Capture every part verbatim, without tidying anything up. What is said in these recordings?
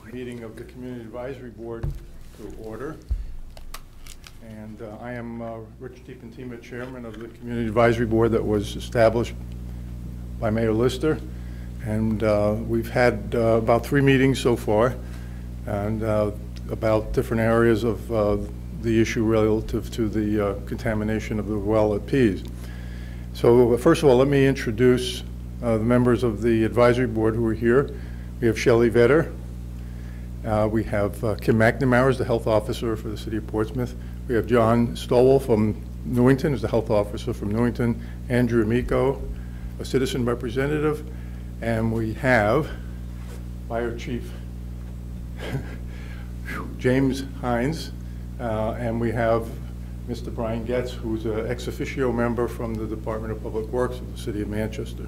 meeting of the Community Advisory Board to order. And uh, I am uh, Rich DiPentima, Chairman of the Community Advisory Board that was established by Mayor Lister. And uh, we've had uh, about three meetings so far, and uh, about different areas of uh, the issue relative to the uh, contamination of the well at Pease. So first of all, let me introduce uh, the members of the advisory board who are here. We have Shelley Vetter. Uh, we have uh, Kim McNamara, as the health officer for the city of Portsmouth. We have John Stowell from Newington, as the health officer from Newington. Andrew Amico, a citizen representative. And we have Fire Chief James Hines, uh, and we have Mister Brian Getz, who's an ex officio member from the Department of Public Works of the City of Manchester.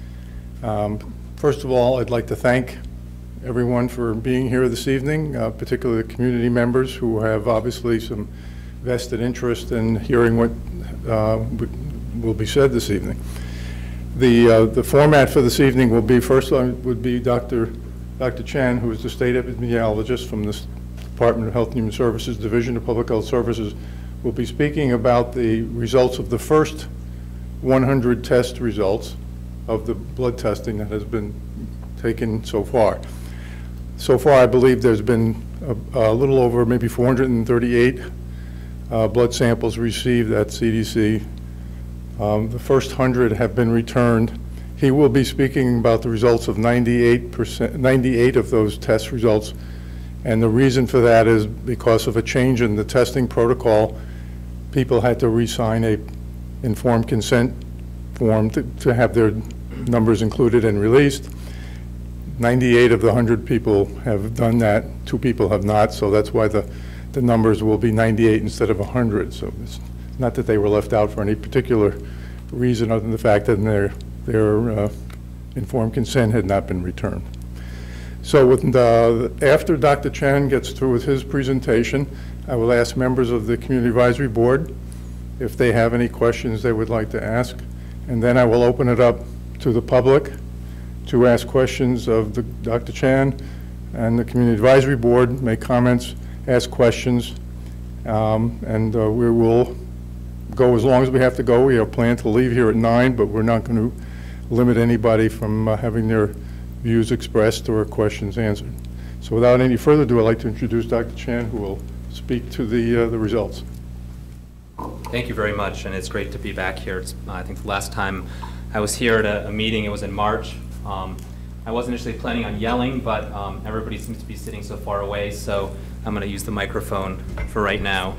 Um, first of all, I'd like to thank everyone for being here this evening, uh, particularly the community members who have obviously some vested interest in hearing what uh, will be said this evening. The, uh, the format for this evening will be, first would be Doctor Doctor Chen, who is the state epidemiologist from the Department of Health and Human Services, Division of Public Health Services, will be speaking about the results of the first one hundred test results of the blood testing that has been taken so far. So far, I believe there's been a, a little over maybe four hundred thirty-eight uh, blood samples received at C D C. Um, the first one hundred have been returned. He will be speaking about the results of ninety-eight percent, ninety-eight of those test results, and the reason for that is because of a change in the testing protocol. People had to re-sign a informed consent form to, to have their numbers included and released. ninety-eight of the one hundred people have done that. Two people have not, so that's why the, the numbers will be ninety-eight instead of one hundred. So it's not that they were left out for any particular reason other than the fact that their, their uh, informed consent had not been returned. So with the, after Doctor Chen gets through with his presentation, I will ask members of the Community Advisory Board if they have any questions they would like to ask, and then I will open it up to the public to ask questions of the, Doctor Chan, and the Community Advisory Board make comments, ask questions, um, and uh, we will go as long as we have to go. We have planned to leave here at nine, but we're not going to limit anybody from uh, having their views expressed or questions answered. So without any further ado, I'd like to introduce Doctor Chan, who will speak to the, uh, the results. Thank you very much, and it's great to be back here. It's, uh, I think the last time I was here at a, a meeting, it was in March. Um, I wasn't initially planning on yelling, but um, everybody seems to be sitting so far away, so I'm going to use the microphone for right now.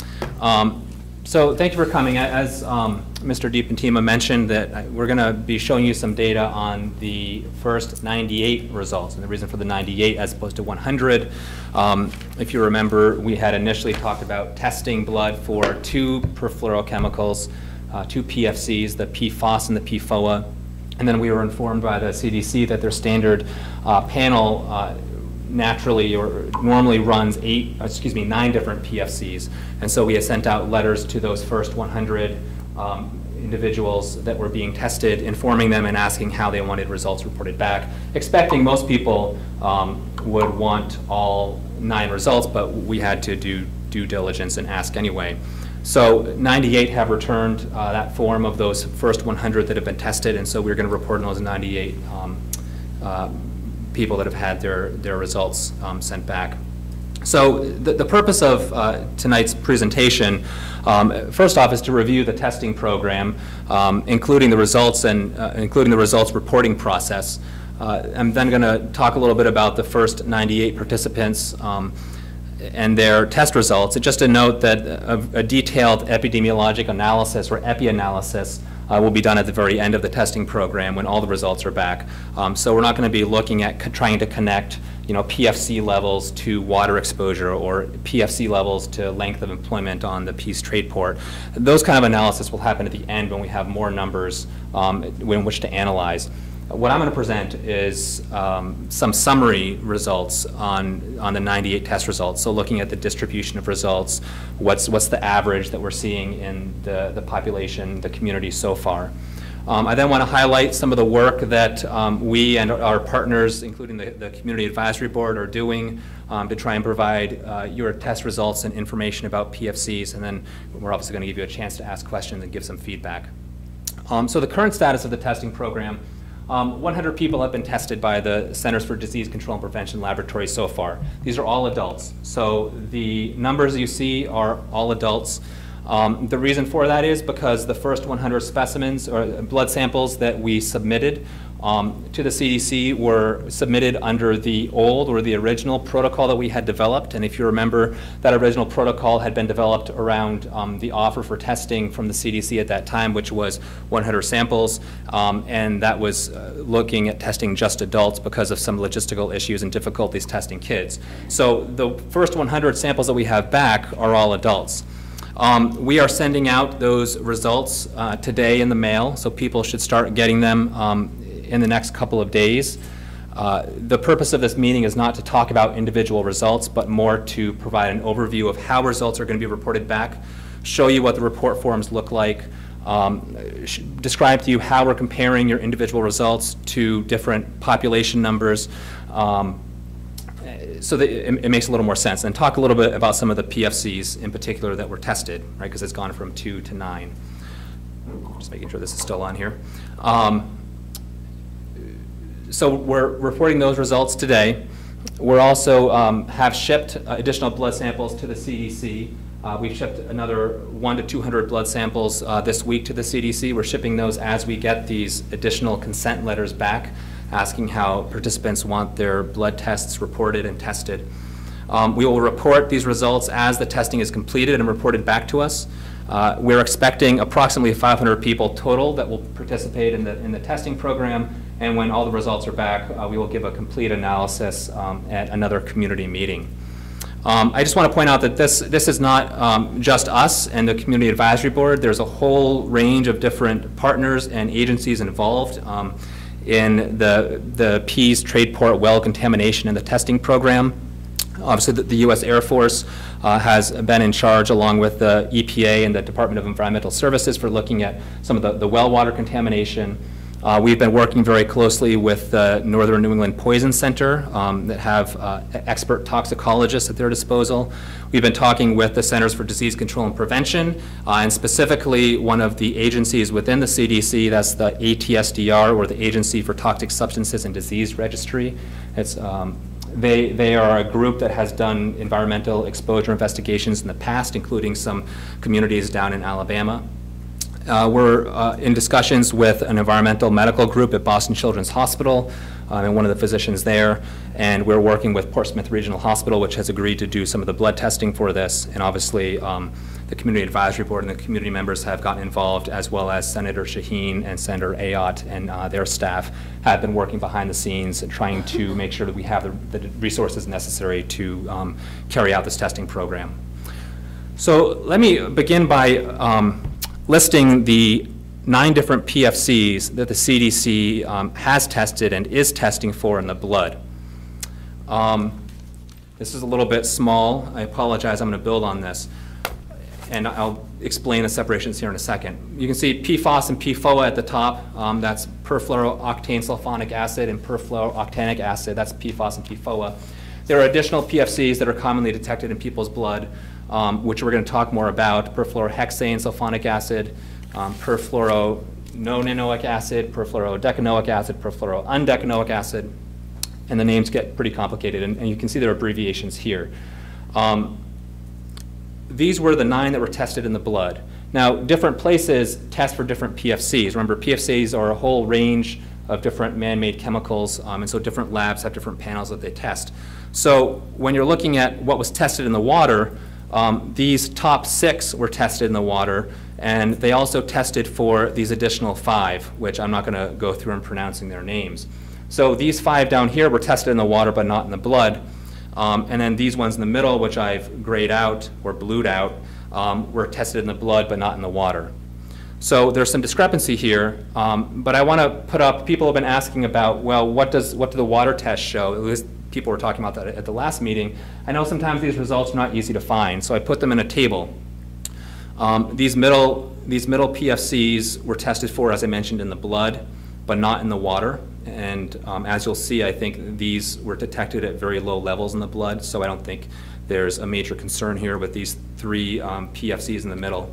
Um, so thank you for coming. As um, Mister DiPentima mentioned, that we're going to be showing you some data on the first ninety-eight results, and the reason for the ninety-eight as opposed to one hundred. Um, if you remember, we had initially talked about testing blood for two perfluorochemicals, uh, two P F Cs, the P FOS and the P F O A. And then we were informed by the C D C that their standard uh, panel uh, naturally or normally runs eight, excuse me, nine different P F Cs. And so we had sent out letters to those first one hundred um, individuals that were being tested, informing them and asking how they wanted results reported back, expecting most people um, would want all nine results, but we had to do due diligence and ask anyway. So ninety-eight have returned uh, that form of those first one hundred that have been tested, and so we're going to report on those ninety-eight um, uh, people that have had their, their results um, sent back. So the, the purpose of uh, tonight's presentation, um, first off, is to review the testing program, um, including the results and uh, including the results reporting process. Uh, I'm then going to talk a little bit about the first ninety-eight participants um, and their test results. And just to note that a, a detailed epidemiologic analysis or epi-analysis uh, will be done at the very end of the testing program when all the results are back. Um, so we're not going to be looking at trying to connect, you know, P F C levels to water exposure or P F C levels to length of employment on the Pease trade port. Those kind of analysis will happen at the end when we have more numbers um, in which to analyze. What I'm going to present is um, some summary results on, on the ninety-eight test results. So looking at the distribution of results, what's, what's the average that we're seeing in the, the population, the community so far. Um, I then want to highlight some of the work that um, we and our partners, including the, the Community Advisory Board, are doing um, to try and provide uh, your test results and information about P F Cs, and then we're obviously going to give you a chance to ask questions and give some feedback. Um, so the current status of the testing program, um, one hundred people have been tested by the Centers for Disease Control and Prevention Laboratory so far. These are all adults. So the numbers you see are all adults. Um, the reason for that is because the first one hundred specimens or blood samples that we submitted um, to the C D C were submitted under the old or the original protocol that we had developed. And if you remember, that original protocol had been developed around um, the offer for testing from the C D C at that time, which was one hundred samples. Um, and that was uh, looking at testing just adults because of some logistical issues and difficulties testing kids. So the first one hundred samples that we have back are all adults. Um, we are sending out those results uh, today in the mail, so people should start getting them um, in the next couple of days. Uh, the purpose of this meeting is not to talk about individual results, but more to provide an overview of how results are going to be reported back, show you what the report forms look like, um, describe to you how we're comparing your individual results to different population numbers, um, so that it, it makes a little more sense. And talk a little bit about some of the P F Cs in particular that were tested, right, because it's gone from two to nine. Just making sure this is still on here. Um, so we're reporting those results today. We're also um, have shipped additional blood samples to the C D C. Uh, we've shipped another one to two hundred blood samples uh, this week to the C D C. We're shipping those as we get these additional consent letters back, asking how participants want their blood tests reported and tested. Um, we will report these results as the testing is completed and reported back to us. Uh, we're expecting approximately five hundred people total that will participate in the, in the testing program, and when all the results are back, uh, we will give a complete analysis um, at another community meeting. Um, I just want to point out that this, this is not um, just us and the Community Advisory Board. There's a whole range of different partners and agencies involved um, in the, the Pease Trade Port well contamination and the testing program. Obviously, the, the U S Air Force uh, has been in charge, along with the E P A and the Department of Environmental Services, for looking at some of the, the well water contamination. Uh, we've been working very closely with the Northern New England Poison Center um, that have uh, expert toxicologists at their disposal. We've been talking with the Centers for Disease Control and Prevention, uh, and specifically one of the agencies within the C D C, that's the A T S D R, or the Agency for Toxic Substances and Disease Registry. It's, um, they, they are a group that has done environmental exposure investigations in the past, including some communities down in Alabama. Uh, we're uh, in discussions with an environmental medical group at Boston Children's Hospital uh, and one of the physicians there, and we're working with Portsmouth Regional Hospital, which has agreed to do some of the blood testing for this, and obviously um, the Community Advisory Board and the community members have gotten involved, as well as Senator Shaheen and Senator Ayotte and uh, their staff have been working behind the scenes and trying to make sure that we have the, the resources necessary to um, carry out this testing program. So let me begin by um, listing the nine different P F Cs that the C D C um, has tested and is testing for in the blood. Um, this is a little bit small. I apologize. I'm going to build on this, and I'll explain the separations here in a second. You can see P FOS and P FOA at the top. Um, that's perfluorooctane sulfonic acid and perfluorooctanic acid. That's P FOS and P FOA. There are additional P F Cs that are commonly detected in people's blood, Um, which we're going to talk more about: perfluorohexane sulfonic acid, um, perfluorononanoic acid, perfluorodecanoic acid, perfluoroundecanoic acid, and the names get pretty complicated, and, and you can see their abbreviations here. Um, these were the nine that were tested in the blood. Now, different places test for different P F Cs. Remember, P F Cs are a whole range of different man-made chemicals, um, and so different labs have different panels that they test. So when you're looking at what was tested in the water, Um, these top six were tested in the water, and they also tested for these additional five, which I'm not going to go through in pronouncing their names. So these five down here were tested in the water but not in the blood. Um, and then these ones in the middle, which I've grayed out or blued out, um, were tested in the blood but not in the water. So there's some discrepancy here, um, but I want to put up, people have been asking about, well, what does what do the water tests show? At least people were talking about that at the last meeting. I know sometimes these results are not easy to find, so I put them in a table. Um, these middle these middle P F Cs were tested for, as I mentioned, in the blood, but not in the water. And um, as you'll see, I think these were detected at very low levels in the blood, so I don't think there's a major concern here with these three um, P F Cs in the middle.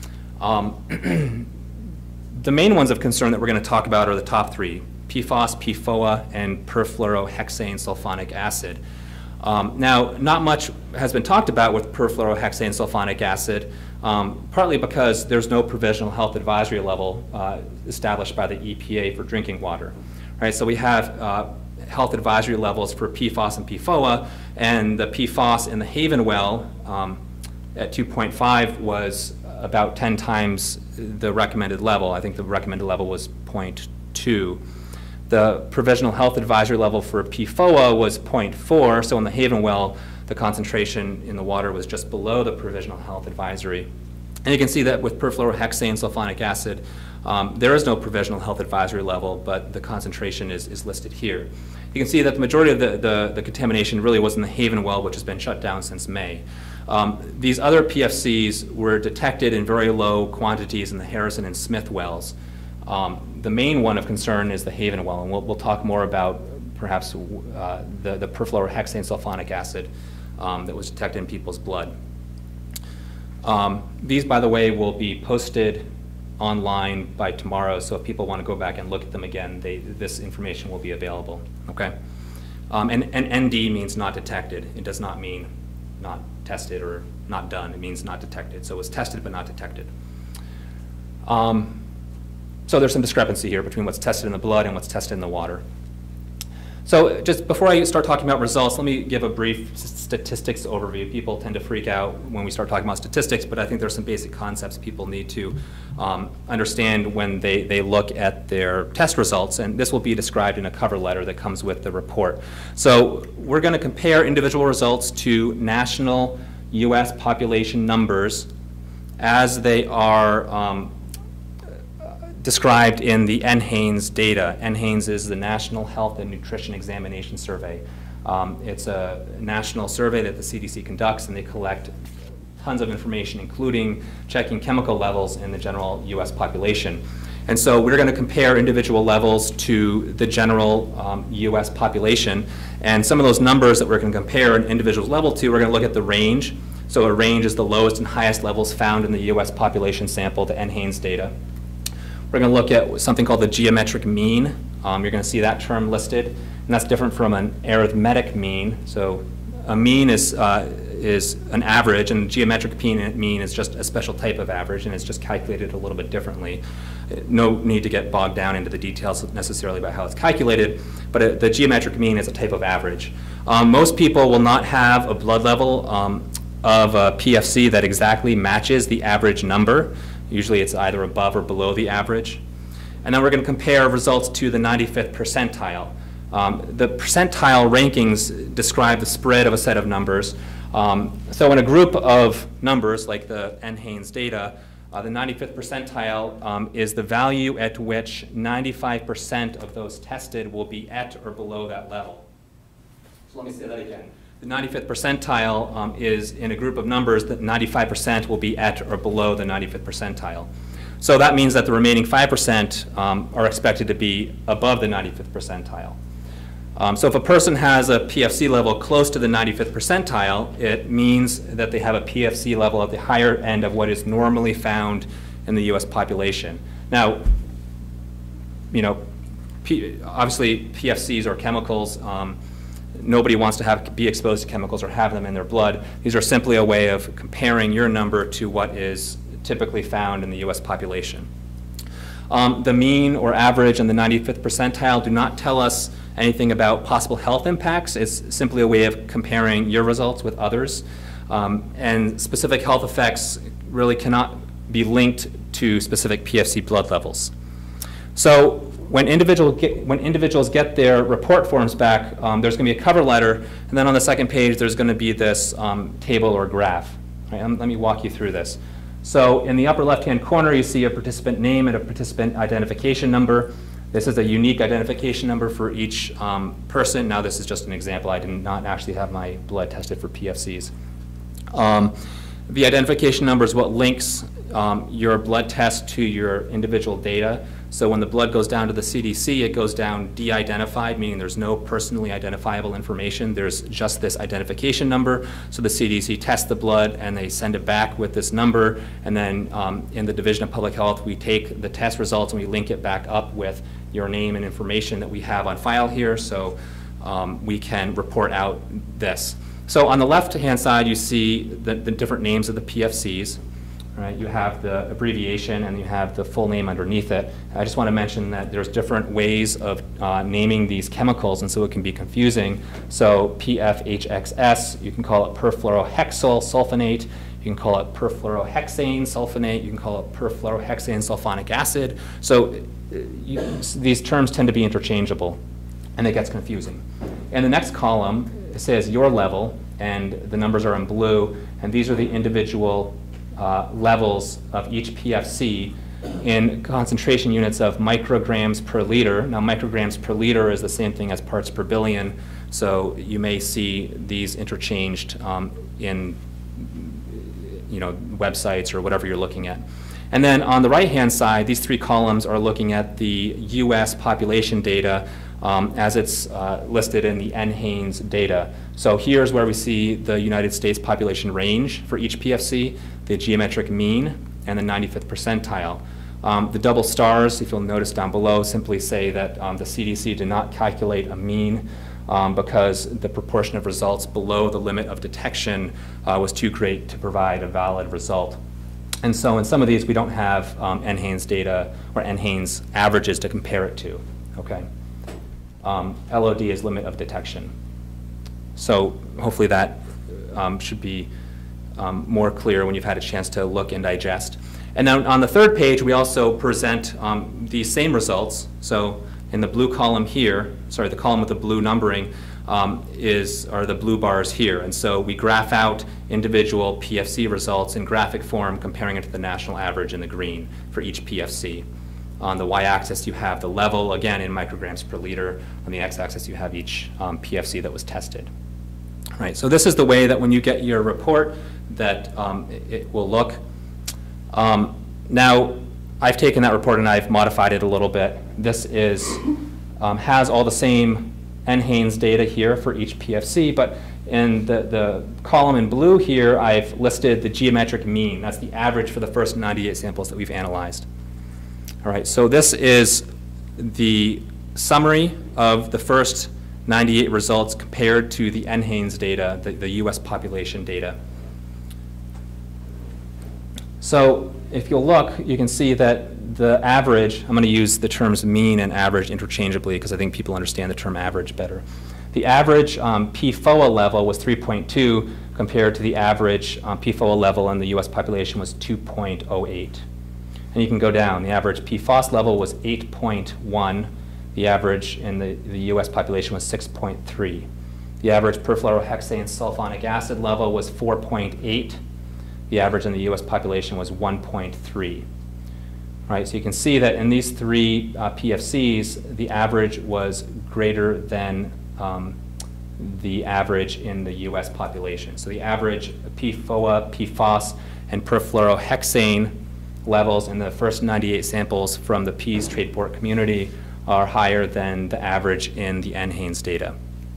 Um, the main ones of concern that we're going to talk about are the top three: P F O S, P F O A, and perfluorohexane sulfonic acid. Um, now, not much has been talked about with perfluorohexane sulfonic acid, um, partly because there's no provisional health advisory level uh, established by the E P A for drinking water. Right, so we have uh, health advisory levels for P F O S and P F O A, and the P F O S in the Haven well um, at two point five was about ten times the recommended level. I think the recommended level was zero point two. The provisional health advisory level for P F O A was zero point four, so in the Haven well, the concentration in the water was just below the provisional health advisory. And you can see that with perfluorohexane sulfonic acid, um, there is no provisional health advisory level, but the concentration is, is listed here. You can see that the majority of the, the, the contamination really was in the Haven well, which has been shut down since May. Um, these other P F Cs were detected in very low quantities in the Harrison and Smith wells. Um, the main one of concern is the Haven well, and we'll, we'll talk more about perhaps uh, the, the perfluorohexane sulfonic acid um, that was detected in people's blood. Um, these, by the way, will be posted online by tomorrow, so if people want to go back and look at them again, they, this information will be available, okay? Um, and, and N D means not detected. It does not mean not tested or not done. It means not detected. So it was tested but not detected. Um, so there's some discrepancy here between what's tested in the blood and what's tested in the water. So just before I start talking about results, let me give a brief statistics overview. People tend to freak out when we start talking about statistics, but I think there's some basic concepts people need to um, understand when they, they look at their test results, and this will be described in a cover letter that comes with the report. So we're going to compare individual results to national U S population numbers as they are um, described in the N HANES data. N HANES is the National Health and Nutrition Examination Survey. Um, it's a national survey that the C D C conducts, and they collect tons of information, including checking chemical levels in the general U S population. And so we're going to compare individual levels to the general um, U S population. And some of those numbers that we're going to compare an individual's level to, we're going to look at the range. So a range is the lowest and highest levels found in the U S population sample, the N HANES data. We're going to look at something called the geometric mean. Um, you're going to see that term listed, and that's different from an arithmetic mean. So a mean is, uh, is an average, and geometric mean is just a special type of average, and it's just calculated a little bit differently. No need to get bogged down into the details necessarily about how it's calculated, but a, the geometric mean is a type of average. Um, most people will not have a blood level um, of a P F C that exactly matches the average number. Usually it's either above or below the average. And then we're going to compare results to the ninety-fifth percentile. Um, the percentile rankings describe the spread of a set of numbers. Um, so in a group of numbers, like the N HANES data, uh, the ninety-fifth percentile um, is the value at which ninety-five percent of those tested will be at or below that level. So let me say that again. The ninety-fifth percentile um, is in a group of numbers that ninety-five percent will be at or below the ninety-fifth percentile. So that means that the remaining five percent um, are expected to be above the ninety-fifth percentile. Um, so if a person has a P F C level close to the ninety-fifth percentile, it means that they have a P F C level at the higher end of what is normally found in the U S population. Now, you know, P obviously P F Cs are chemicals. Um, Nobody wants to have, be exposed to chemicals or have them in their blood. These are simply a way of comparing your number to what is typically found in the U S population. Um, the mean or average and the ninety-fifth percentile do not tell us anything about possible health impacts. It's simply a way of comparing your results with others. Um, and specific health effects really cannot be linked to specific P F C blood levels. So when, individual get, when individuals get their report forms back, um, there's going to be a cover letter, and then on the second page there's going to be this um, table or graph. Right, um, let me walk you through this. So in the upper left-hand corner you see a participant name and a participant identification number. This is a unique identification number for each um, person. Now this is just an example. I did not actually have my blood tested for P F Cs. Um, The identification number is what links um, your blood test to your individual data. So when the blood goes down to the C D C, it goes down de-identified, meaning there's no personally identifiable information. There's just this identification number. So the C D C tests the blood and they send it back with this number. And then um, in the Division of Public Health, we take the test results and we link it back up with your name and information that we have on file here. So um, we can report out this. So on the left-hand side, you see the, the different names of the P F Cs. Right, you have the abbreviation and you have the full name underneath it. I just want to mention that there's different ways of uh, naming these chemicals, and so it can be confusing. So P F H X S, you can call it perfluorohexyl sulfonate. You can call it perfluorohexane sulfonate. You can call it perfluorohexane sulfonic acid. So uh, you, these terms tend to be interchangeable, and it gets confusing. In the next column, it says your level, and the numbers are in blue, and these are the individual Uh, levels of each P F C in concentration units of micrograms per liter. Now, micrograms per liter is the same thing as parts per billion, so you may see these interchanged um, in you know, websites or whatever you're looking at. And then on the right-hand side, these three columns are looking at the U S population data um, as it's uh, listed in the N HANES data. So here's where we see the United States population range for each P F C, the geometric mean, and the ninety-fifth percentile. Um, the double stars, if you'll notice down below, simply say that um, the C D C did not calculate a mean um, because the proportion of results below the limit of detection uh, was too great to provide a valid result. And so in some of these, we don't have um, N HANES data or N HANES averages to compare it to, okay? Um, L O D is limit of detection. So hopefully that um, should be um, more clear when you've had a chance to look and digest. And then on the third page, we also present um, these same results. So in the blue column here, sorry, the column with the blue numbering um, is, are the blue bars here. And so we graph out individual P F C results in graphic form, comparing it to the national average in the green for each P F C. On the y-axis, you have the level, again, in micrograms per liter. On the x-axis, you have each um, P F C that was tested. Right, so this is the way that when you get your report that um, it, it will look. Um, now, I've taken that report and I've modified it a little bit. This is, um, has all the same N HANES data here for each P F C, but in the, the column in blue here, I've listed the geometric mean. That's the average for the first ninety-eight samples that we've analyzed. All right, so this is the summary of the first ninety-eight results compared to the N HANES data, the, the U S population data. So if you'll look, you can see that the average, I'm going to use the terms mean and average interchangeably because I think people understand the term average better. The average um, P F O A level was three point two compared to the average um, P F O A level in the U S population was two point oh eight. And you can go down. The average P F O S level was eight point one. The average in the, the U S population was six point three. The average perfluorohexane sulfonic acid level was four point eight. The average in the U S population was one point three. Right, so you can see that in these three uh, P F Cs, the average was greater than um, the average in the U S population. So the average P F O A, P F O S, and perfluorohexane levels in the first ninety-eight samples from the Peas trade port community are higher than the average in the N HANES data.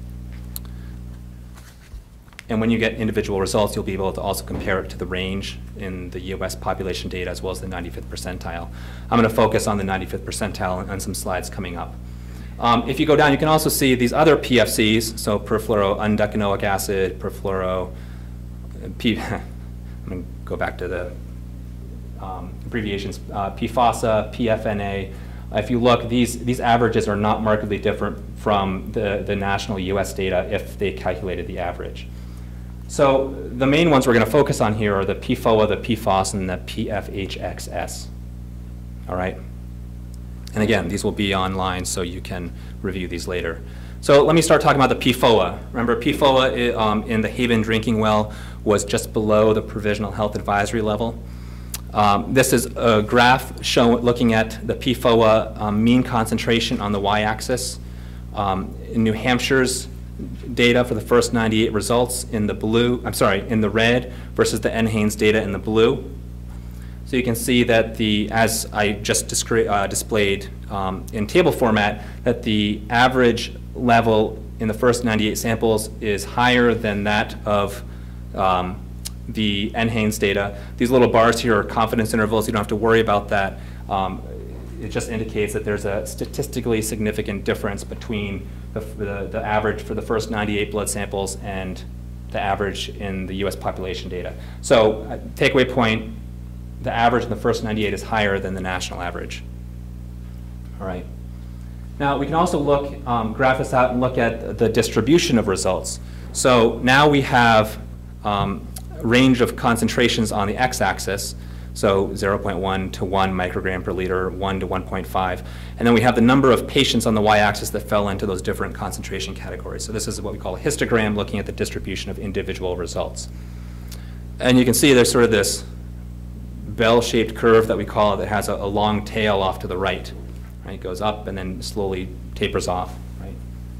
And when you get individual results, you'll be able to also compare it to the range in the U S population data as well as the ninety-fifth percentile. I'm going to focus on the ninety-fifth percentile on some slides coming up. Um, if you go down, you can also see these other P F Cs, so perfluoroundecanoic acid, perfluoro, P, I'm going to go back to the um, abbreviations, uh, P F O S A, P F N A. If you look, these, these averages are not markedly different from the, the national U S data if they calculated the average. So the main ones we're going to focus on here are the P F O A, the P F O S, and the P F H X S. All right? And again, these will be online, so you can review these later. So let me start talking about the P F O A. Remember, P F O A um, in the Haven drinking well was just below the provisional health advisory level. Um, this is a graph showing, looking at the P F O A um, mean concentration on the y-axis. Um, in New Hampshire's data for the first ninety-eight results in the blue, I'm sorry, in the red versus the NHANES data in the blue. So you can see that the, as I just uh, displayed um, in table format, that the average level in the first ninety-eight samples is higher than that of um, the NHANES data. These little bars here are confidence intervals. You don't have to worry about that. Um, it just indicates that there's a statistically significant difference between the, the, the average for the first ninety-eight blood samples and the average in the U S population data. So uh, takeaway point, the average in the first ninety-eight is higher than the national average. All right. Now we can also look, um, graph this out and look at the distribution of results. So now we have um, a range of concentrations on the x-axis, so zero point one to one microgram per liter, one to one point five. And then we have the number of patients on the y-axis that fell into those different concentration categories. So this is what we call a histogram, looking at the distribution of individual results. And you can see there's sort of this bell-shaped curve that we call it that has a, a long tail off to the right. Right? It goes up and then slowly tapers off. Right?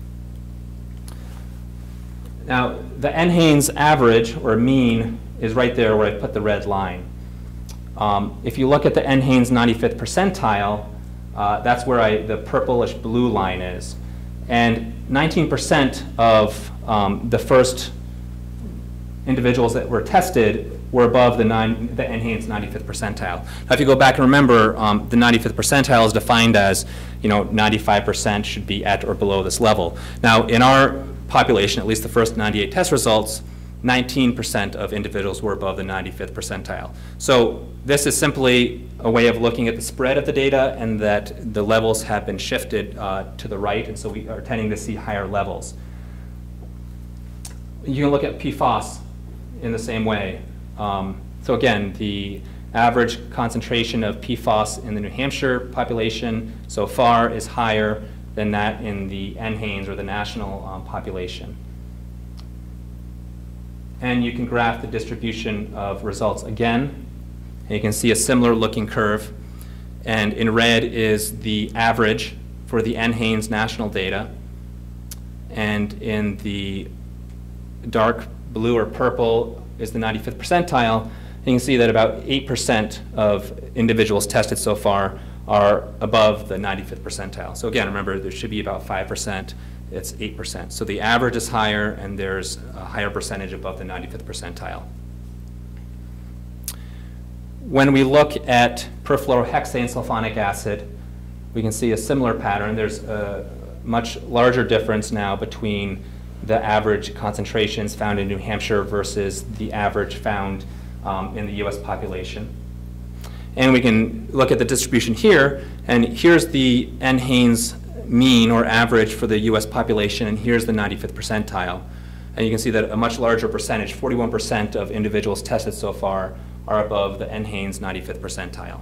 Now, the NHANES average, or mean, is right there where I put the red line. Um, if you look at the NHANES ninety-fifth percentile, uh, that's where I, the purplish blue line is. And nineteen percent of um, the first individuals that were tested were above the, nine, the NHANES ninety-fifth percentile. Now, if you go back and remember, um, the ninety-fifth percentile is defined as, you know, ninety-five percent should be at or below this level. Now, in our population, at least the first ninety-eight test results, nineteen percent of individuals were above the ninety-fifth percentile. So this is simply a way of looking at the spread of the data, and that the levels have been shifted uh, to the right, and so we are tending to see higher levels. You can look at P FOS in the same way. Um, so again, the average concentration of P FOS in the New Hampshire population so far is higher than that in the NHANES, or the national um, population. And you can graph the distribution of results again. And you can see a similar looking curve. And in red is the average for the NHANES national data. And in the dark blue or purple is the ninety-fifth percentile. And you can see that about eight percent of individuals tested so far are above the ninety-fifth percentile. So again, remember, there should be about five percent. It's eight percent. So the average is higher, and there's a higher percentage above the ninety-fifth percentile. When we look at perfluorohexane sulfonic acid, we can see a similar pattern. There's a much larger difference now between the average concentrations found in New Hampshire versus the average found um, in the U S population. And we can look at the distribution here, and here's the NHANES mean or average for the U S population, and here's the ninety-fifth percentile. And you can see that a much larger percentage, forty-one percent of individuals tested so far, are above the NHANES ninety-fifth percentile.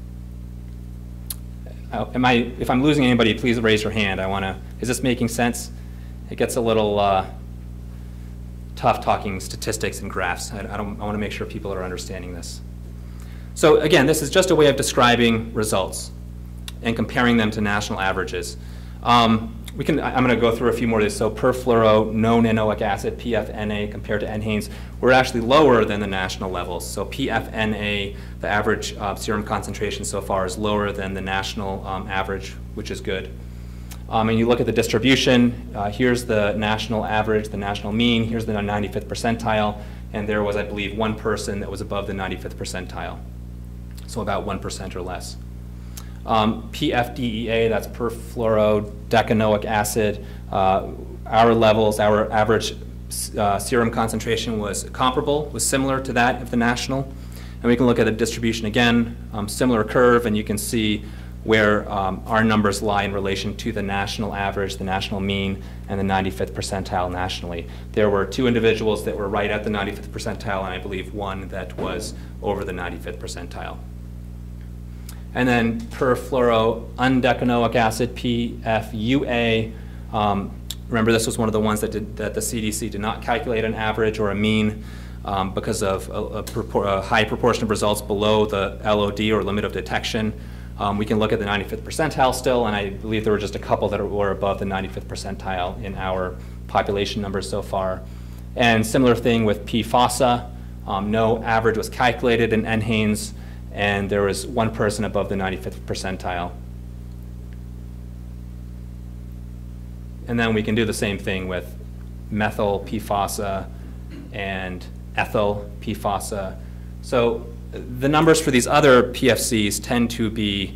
Uh, am I, if I'm losing anybody, please raise your hand. I want to, is this making sense? It gets a little uh, tough talking statistics and graphs. I, I, don't, I want to make sure people are understanding this. So again, this is just a way of describing results and comparing them to national averages. Um, we can, I'm going to go through a few more of these. So perfluoro, no-nanoic acid, P F N A, compared to NHANES, we're actually lower than the national levels. So P F N A, the average uh, serum concentration so far, is lower than the national um, average, which is good. Um, and you look at the distribution, uh, here's the national average, the national mean, here's the ninety-fifth percentile, and there was, I believe, one person that was above the ninety-fifth percentile, so about one percent or less. Um, P F D E A, that's perfluorodecanoic acid, uh, our levels, our average uh, serum concentration was comparable, was similar to that of the national. And we can look at the distribution again, um, similar curve, and you can see where um, our numbers lie in relation to the national average, the national mean, and the ninety-fifth percentile nationally. There were two individuals that were right at the ninety-fifth percentile, and I believe one that was over the ninety-fifth percentile. And then perfluoroundecanoic acid, P F U A. Um, remember, this was one of the ones that, did, that the C D C did not calculate an average or a mean um, because of a, a, propor a high proportion of results below the L O D, or limit of detection. Um, we can look at the ninety-fifth percentile still, and I believe there were just a couple that were above the ninety-fifth percentile in our population numbers so far. And similar thing with P FOSSA. Um, no average was calculated in NHANES, and there was one person above the ninety-fifth percentile. And then we can do the same thing with methyl P FOSSA and ethyl P FOSSA. So the numbers for these other P F Cs tend to be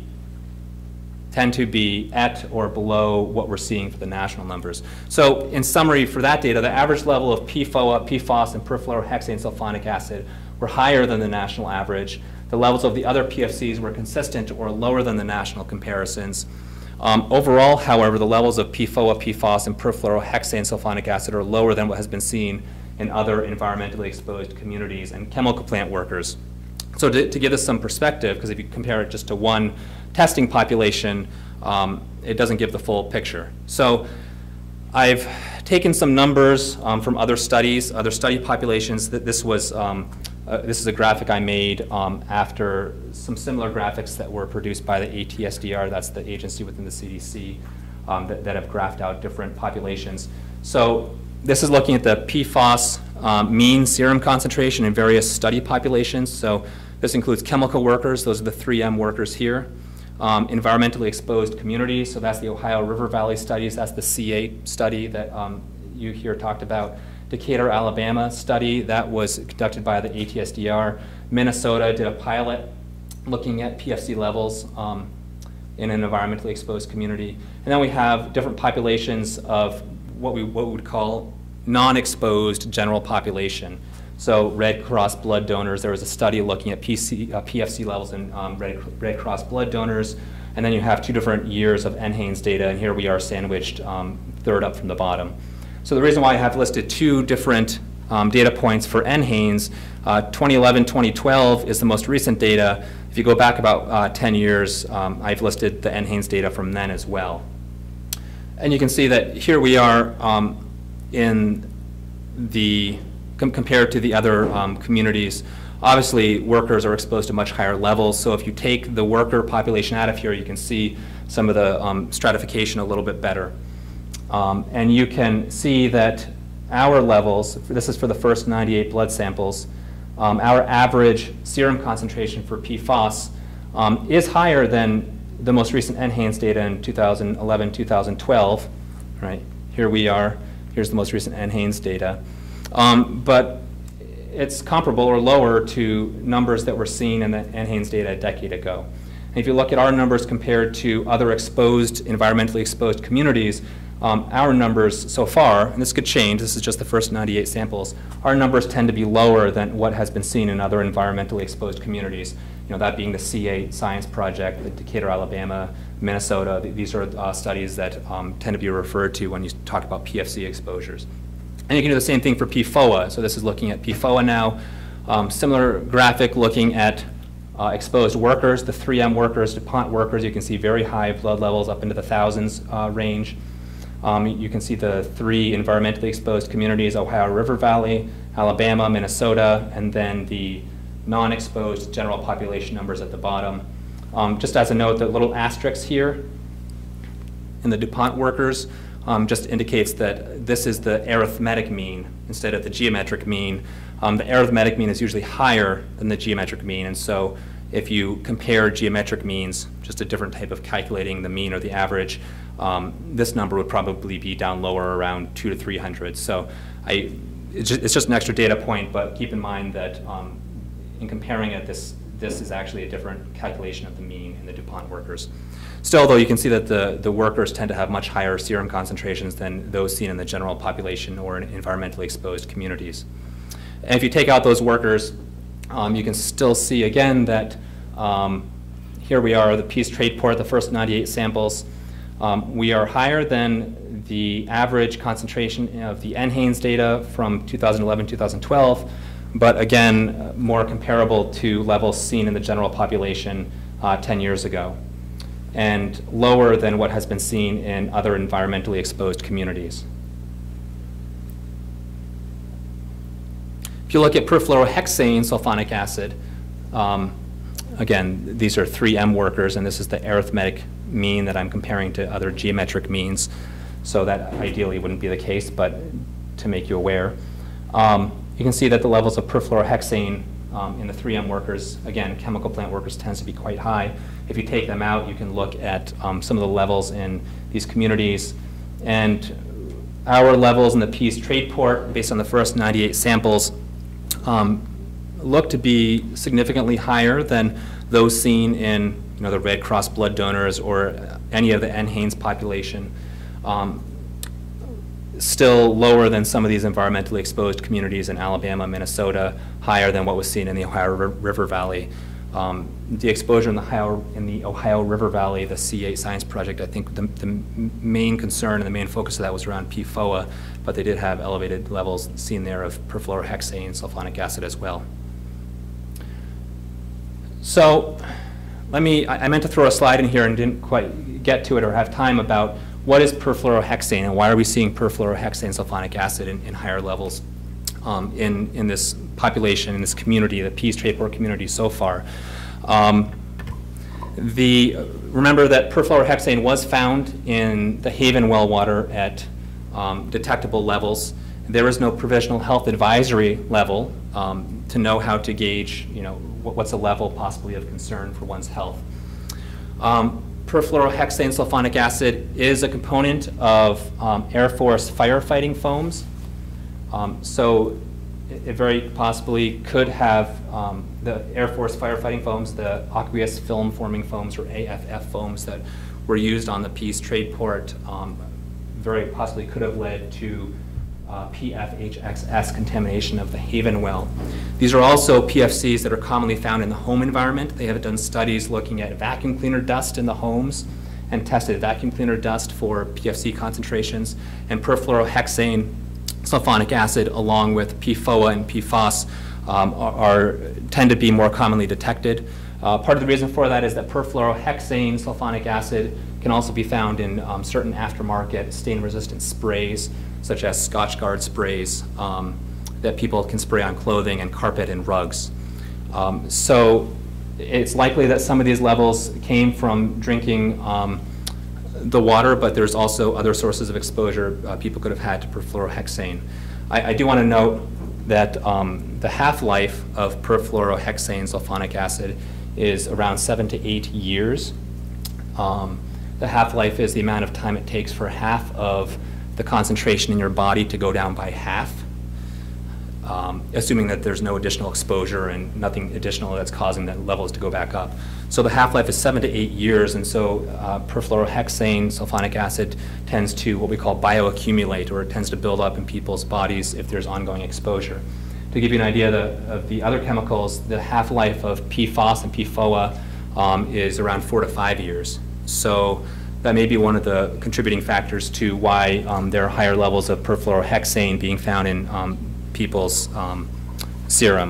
tend to be at or below what we're seeing for the national numbers. So in summary, for that data, the average level of P FOA, P FOS, and perfluorohexane sulfonic acid were higher than the national average. The levels of the other P F Cs were consistent or lower than the national comparisons. Um, overall, however, the levels of P FOA, P FOS, and perfluorohexane sulfonic acid are lower than what has been seen in other environmentally exposed communities and chemical plant workers. So to, to give us some perspective, because if you compare it just to one testing population, um, it doesn't give the full picture. So I've taken some numbers um, from other studies, other study populations. That this was um, uh, this is a graphic I made um, after some similar graphics that were produced by the A T S D R. That's the agency within the C D C um, that, that have graphed out different populations. So this is looking at the P FOS um, mean serum concentration in various study populations. So this includes chemical workers. Those are the three M workers here. Um, environmentally exposed communities, so that's the Ohio River Valley studies, that's the C eight study that um, you here talked about. Decatur, Alabama study, that was conducted by the A T S D R. Minnesota did a pilot looking at P F C levels um, in an environmentally exposed community. And then we have different populations of what we, what we would call non-exposed general population. So Red Cross blood donors, there was a study looking at P C, uh, P F C levels in um, Red, Red Cross blood donors. And then you have two different years of NHANES data, and here we are sandwiched um, third up from the bottom. So the reason why I have listed two different um, data points for NHANES, uh, twenty eleven, twenty twelve is the most recent data. If you go back about uh, ten years, um, I've listed the NHANES data from then as well. And you can see that here we are um, in the Com compared to the other um, communities. Obviously, workers are exposed to much higher levels, so if you take the worker population out of here, you can see some of the um, stratification a little bit better. Um, and you can see that our levels, this is for the first ninety-eight blood samples, um, our average serum concentration for P FOS um, is higher than the most recent NHANES data in two thousand eleven, two thousand twelve. Right? Here we are, here's the most recent NHANES data. Um, but it's comparable or lower to numbers that were seen in the NHANES data a decade ago. And if you look at our numbers compared to other exposed, environmentally exposed communities, um, our numbers so far, and this could change, this is just the first ninety-eight samples, our numbers tend to be lower than what has been seen in other environmentally exposed communities. You know, that being the C eight Science Project, the Decatur, Alabama, Minnesota. These are uh, studies that um, tend to be referred to when you talk about P F C exposures. And you can do the same thing for P FOA. So this is looking at P FOA now. Um, similar graphic looking at uh, exposed workers, the three M workers, DuPont workers. You can see very high blood levels up into the thousands uh, range. Um, you can see the three environmentally exposed communities, Ohio River Valley, Alabama, Minnesota, and then the non-exposed general population numbers at the bottom. Um, just as a note, the little asterisks here in the DuPont workers Um, just indicates that this is the arithmetic mean instead of the geometric mean. Um, the arithmetic mean is usually higher than the geometric mean, and so if you compare geometric means, just a different type of calculating the mean or the average, um, this number would probably be down lower around two to three hundred. So I, it's, just, it's just an extra data point, but keep in mind that um, in comparing it, this, this is actually a different calculation of the mean in the DuPont workers. Still, though, you can see that the, the workers tend to have much higher serum concentrations than those seen in the general population or in environmentally exposed communities. And if you take out those workers, um, you can still see again that um, here we are, the Peace Trade Port, the first ninety-eight samples. Um, we are higher than the average concentration of the NHANES data from two thousand eleven, two thousand twelve, but again, uh, more comparable to levels seen in the general population uh, ten years ago, and lower than what has been seen in other environmentally exposed communities. If you look at perfluorohexane sulfonic acid, um, again, these are three M workers, and this is the arithmetic mean that I'm comparing to other geometric means. So that ideally wouldn't be the case, but to make you aware. Um, you can see that the levels of perfluorohexane um, in the three M workers, again, chemical plant workers, tends to be quite high. If you take them out, you can look at um, some of the levels in these communities. And our levels in the Peace Trade Port, based on the first ninety-eight samples, um, look to be significantly higher than those seen in you know, the Red Cross blood donors or any of the N. Haynes population. Um, still lower than some of these environmentally exposed communities in Alabama, Minnesota, higher than what was seen in the Ohio River Valley. Um, the exposure in the, Ohio, in the Ohio River Valley, the C eight Science Project, I think the, the main concern and the main focus of that was around P F O A, but they did have elevated levels seen there of perfluorohexane, sulfonic acid as well. So let me, I, I meant to throw a slide in here and didn't quite get to it or have time about what is perfluorohexane and why are we seeing perfluorohexane sulfonic acid in, in higher levels um, in, in this population, in this community, the Peace Trade Port community so far. Um, the, remember that perfluorohexane was found in the Haven well water at um, detectable levels. There is no provisional health advisory level um, to know how to gauge, you know, what's a level possibly of concern for one's health. Um, perfluorohexane sulfonic acid is a component of um, Air Force firefighting foams. Um, so it, it very possibly could have um, the Air Force firefighting foams, the aqueous film forming foams or A F F foams that were used on the Peace Trade Port, um, very possibly could have led to Uh, P F H X S contamination of the Haven well. These are also P F Cs that are commonly found in the home environment. They have done studies looking at vacuum cleaner dust in the homes and tested vacuum cleaner dust for P F C concentrations, and perfluorohexane sulfonic acid along with P F O A and P F O S um, are, are, tend to be more commonly detected. Uh, part of the reason for that is that perfluorohexane sulfonic acid can also be found in um, certain aftermarket stain-resistant sprays, such as Scotchgard sprays um, that people can spray on clothing and carpet and rugs. Um, so it's likely that some of these levels came from drinking um, the water, but there's also other sources of exposure uh, people could have had to perfluorohexane. I, I do want to note that um, the half-life of perfluorohexane sulfonic acid is around seven to eight years. Um, the half-life is the amount of time it takes for half of the concentration in your body to go down by half, um, assuming that there's no additional exposure and nothing additional that's causing the levels to go back up. So the half-life is seven to eight years, and so uh, perfluorohexane sulfonic acid tends to what we call bioaccumulate, or it tends to build up in people's bodies if there's ongoing exposure. To give you an idea of the, of the other chemicals, the half-life of P F O S and P F O A um, is around four to five years. So that may be one of the contributing factors to why um, there are higher levels of perfluorohexane being found in um, people's um, serum.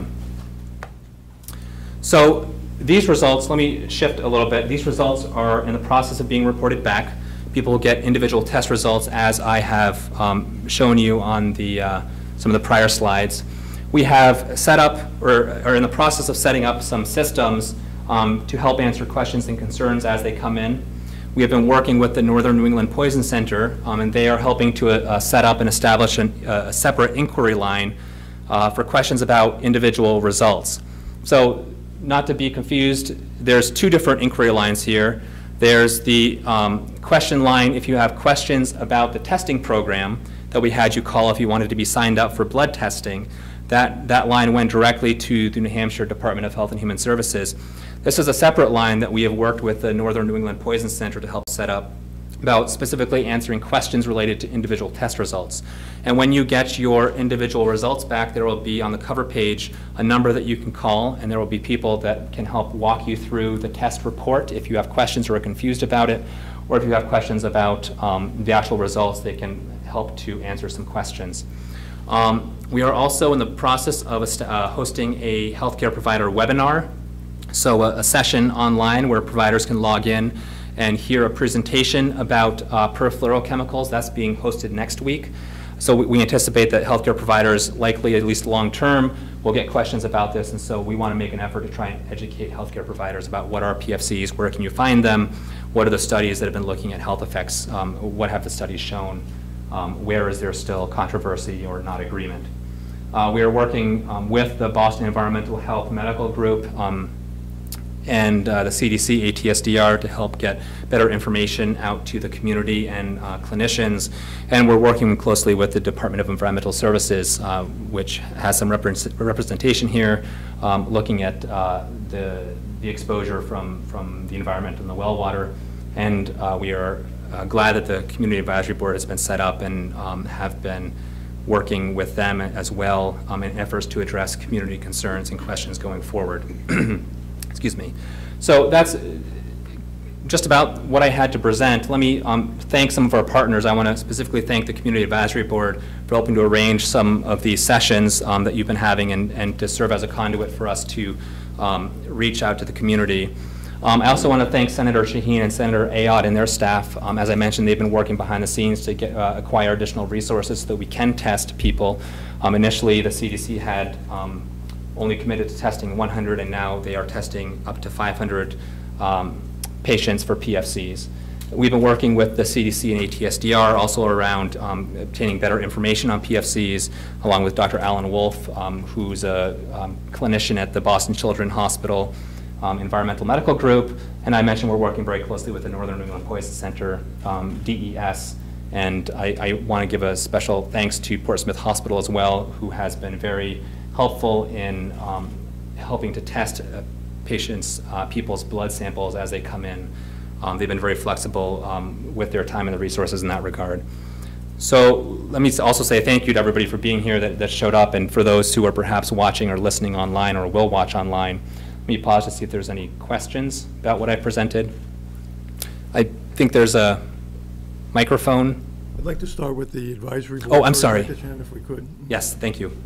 So these results, let me shift a little bit. These results are in the process of being reported back. People will get individual test results as I have um, shown you on the, uh, some of the prior slides. We have set up, or are in the process of setting up some systems um, to help answer questions and concerns as they come in. We have been working with the Northern New England Poison Center, um, and they are helping to uh, set up and establish an, uh, a separate inquiry line uh, for questions about individual results. So, not to be confused, there's two different inquiry lines here. There's the um, question line if you have questions about the testing program that we had you call if you wanted to be signed up for blood testing. That, that line went directly to the New Hampshire Department of Health and Human Services. This is a separate line that we have worked with the Northern New England Poison Center to help set up about specifically answering questions related to individual test results. And when you get your individual results back, there will be on the cover page a number that you can call, and there will be people that can help walk you through the test report if you have questions or are confused about it, or if you have questions about um, the actual results, they can help to answer some questions. Um, we are also in the process of uh, hosting a healthcare provider webinar. So a, a session online where providers can log in and hear a presentation about uh, perfluorochemicals. That's being hosted next week. So we, we anticipate that healthcare providers, likely at least long-term, will get questions about this, and so we want to make an effort to try and educate healthcare providers about what are P F Cs, where can you find them, what are the studies that have been looking at health effects, um, what have the studies shown, um, where is there still controversy or not agreement. Uh, we are working um, with the Boston Environmental Health Medical Group um, and uh, the C D C, A T S D R, to help get better information out to the community and uh, clinicians. And we're working closely with the Department of Environmental Services, uh, which has some repre representation here, um, looking at uh, the, the exposure from, from the environment and the well water. And uh, we are uh, glad that the Community Advisory Board has been set up and um, have been working with them as well um, in efforts to address community concerns and questions going forward. Excuse me. So that's just about what I had to present. Let me um, thank some of our partners. I want to specifically thank the Community Advisory Board for helping to arrange some of these sessions um, that you've been having and, and to serve as a conduit for us to um, reach out to the community. Um, I also want to thank Senator Shaheen and Senator Ayotte and their staff. Um, as I mentioned, they've been working behind the scenes to get, uh, acquire additional resources so that we can test people. Um, initially, the C D C had um, only committed to testing one hundred, and now they are testing up to five hundred um, patients for P F Cs. We've been working with the C D C and A T S D R also around um, obtaining better information on P F Cs, along with Doctor Alan Wolf, um, who's a um, clinician at the Boston Children's Hospital um, Environmental Medical Group. And I mentioned we're working very closely with the Northern New England Poison Center, um, D E S. And I, I want to give a special thanks to Portsmouth Hospital as well, who has been very helpful in um, helping to test uh, patients, uh, people's blood samples as they come in. Um, they've been very flexible um, with their time and the resources in that regard. So let me also say thank you to everybody for being here that, that showed up, and for those who are perhaps watching or listening online or will watch online. Let me pause to see if there's any questions about what I presented. I think there's a microphone. I'd like to start with the advisory board. Oh, I'm sorry. If we could. Yes, thank you.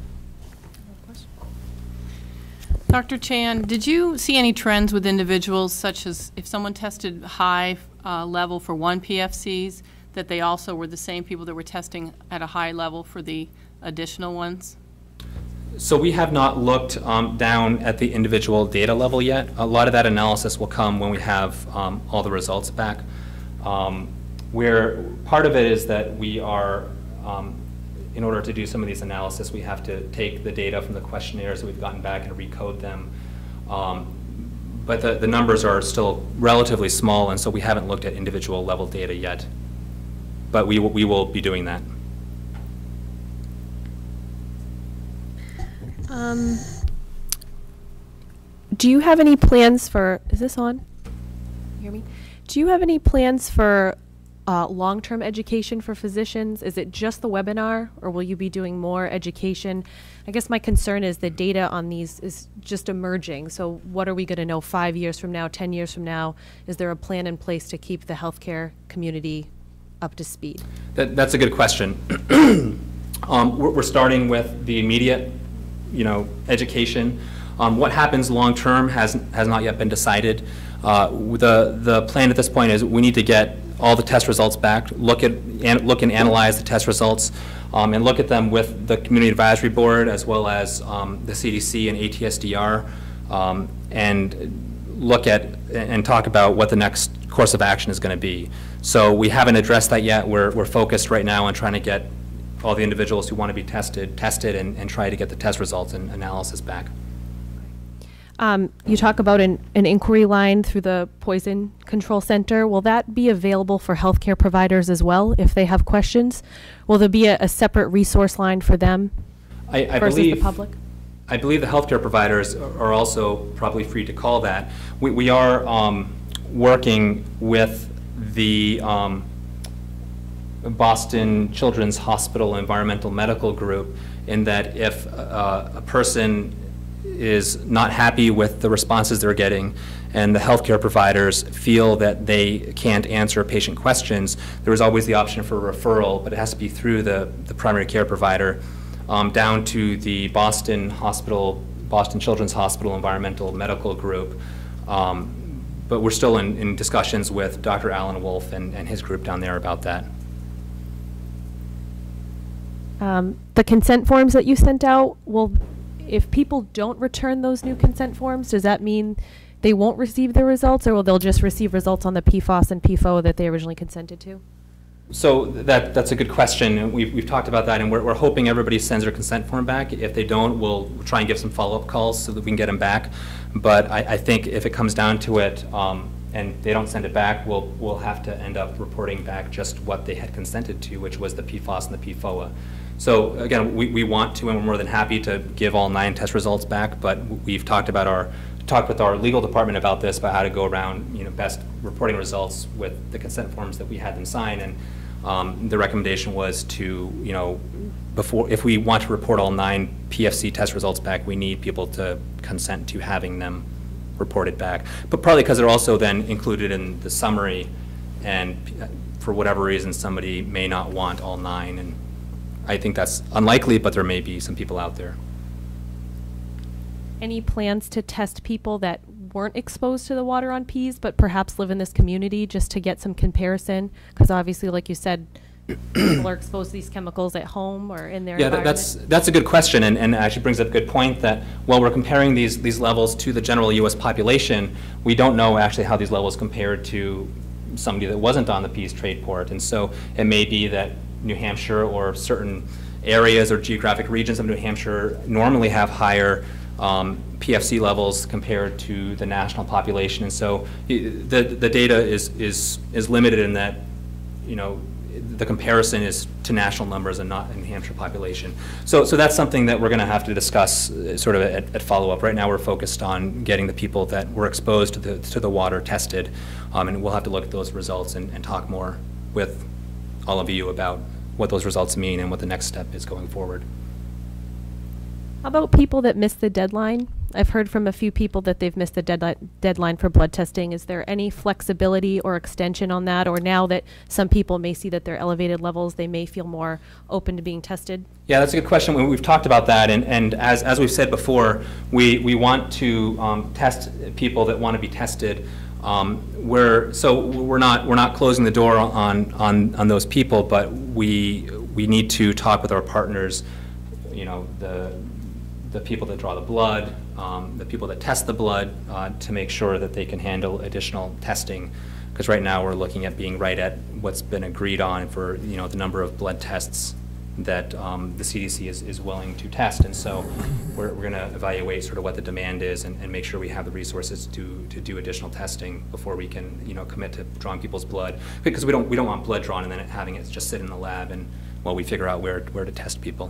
Doctor Chan, did you see any trends with individuals, such as if someone tested high uh, level for one P F Cs, that they also were the same people that were testing at a high level for the additional ones? So we have not looked um, down at the individual data level yet. A lot of that analysis will come when we have um, all the results back. Um, where part of it is that we are, um, in order to do some of these analysis, we have to take the data from the questionnaires that we've gotten back and recode them. Um, but the, the numbers are still relatively small, and so we haven't looked at individual level data yet. But we, we will be doing that. Um, do you have any plans for, is this on? You hear me? Do you have any plans for uh, long-term education for physicians? Is it just the webinar, or will you be doing more education? I guess my concern is the data on these is just emerging. So what are we going to know five years from now, ten years from now? Is there a plan in place to keep the healthcare community up to speed? That, that's a good question. um, we're, we're starting with the immediate, you know, education. Um, what happens long term has has not yet been decided. Uh, the the plan at this point is we need to get all the test results back, look at and look and analyze the test results, um, and look at them with the Community Advisory Board as well as um, the C D C and A T S D R, um, and look at and talk about what the next course of action is going to be. So we haven't addressed that yet. We're we're focused right now on trying to get all the individuals who want to be tested, tested and, and try to get the test results and analysis back. Um, you talk about an, an inquiry line through the Poison Control Center. Will that be available for healthcare providers as well if they have questions? Will there be a, a separate resource line for them I, I versus believe, the public? I believe the healthcare providers are also probably free to call that. We, we are um, working with the um, Boston Children's Hospital Environmental Medical Group in that if uh, a person is not happy with the responses they're getting and the healthcare providers feel that they can't answer patient questions, there is always the option for referral, but it has to be through the, the primary care provider um, down to the Boston Hospital, Boston Children's Hospital Environmental Medical Group. Um, but we're still in, in discussions with Doctor Alan Wolf and, and his group down there about that. Um, the consent forms that you sent out, well, if people don't return those new consent forms, does that mean they won't receive the results, or will they'll just receive results on the P FOS and P F O A that they originally consented to? So that, that's a good question. We've, we've talked about that, and we're, we're hoping everybody sends their consent form back. If they don't, we'll try and give some follow-up calls so that we can get them back. But I, I think if it comes down to it, um, and they don't send it back, we'll, we'll have to end up reporting back just what they had consented to, which was the P FOS and the P F O A. So again, we, we want to, and we're more than happy to give all nine test results back, but we've talked about our, talked with our legal department about this, about how to go around, you know, best reporting results with the consent forms that we had them sign. And um, the recommendation was to, you know, before, if we want to report all nine P F C test results back, we need people to consent to having them reported back. But probably because they're also then included in the summary, and for whatever reason, somebody may not want all nine. And I think that's unlikely, but there may be some people out there. Any plans to test people that weren't exposed to the water on Pease, but perhaps live in this community, just to get some comparison? Because obviously, like you said, people are exposed to these chemicals at home or in their yeah, environment. that's that's a good question, and, and actually brings up a good point that while we're comparing these these levels to the general U S population, we don't know actually how these levels compared to somebody that wasn't on the Pease trade port. And so it may be that New Hampshire or certain areas or geographic regions of New Hampshire normally have higher um, P F C levels compared to the national population. And so the the data is is is limited in that, you know, the comparison is to national numbers and not in New Hampshire population. So, so that's something that we're going to have to discuss uh, sort of at, at follow-up. Right now we're focused on getting the people that were exposed to the, to the water tested, um, and we'll have to look at those results and, and talk more with all of you about what those results mean and what the next step is going forward. How about people that missed the deadline? I've heard from a few people that they've missed the deadline deadline for blood testing. Is there any flexibility or extension on that? Or now that some people may see that they're elevated levels, they may feel more open to being tested? Yeah, that's a good question. We- We've talked about that, and, and as, as we've said before, we, we want to um, test people that want to be tested. Um, we're, so we're not, we're not closing the door on, on, on those people, but we, we need to talk with our partners, you know, the, the people that draw the blood, um, the people that test the blood, uh, to make sure that they can handle additional testing. Because right now we're looking at being right at what's been agreed on for, you know, the number of blood tests that um, the C D C is, is willing to test. And so we're, we're going to evaluate sort of what the demand is and, and make sure we have the resources to, to do additional testing before we can, you know, commit to drawing people's blood. Because we don't, we don't want blood drawn and then having it just sit in the lab and while we figure out where, where to test people.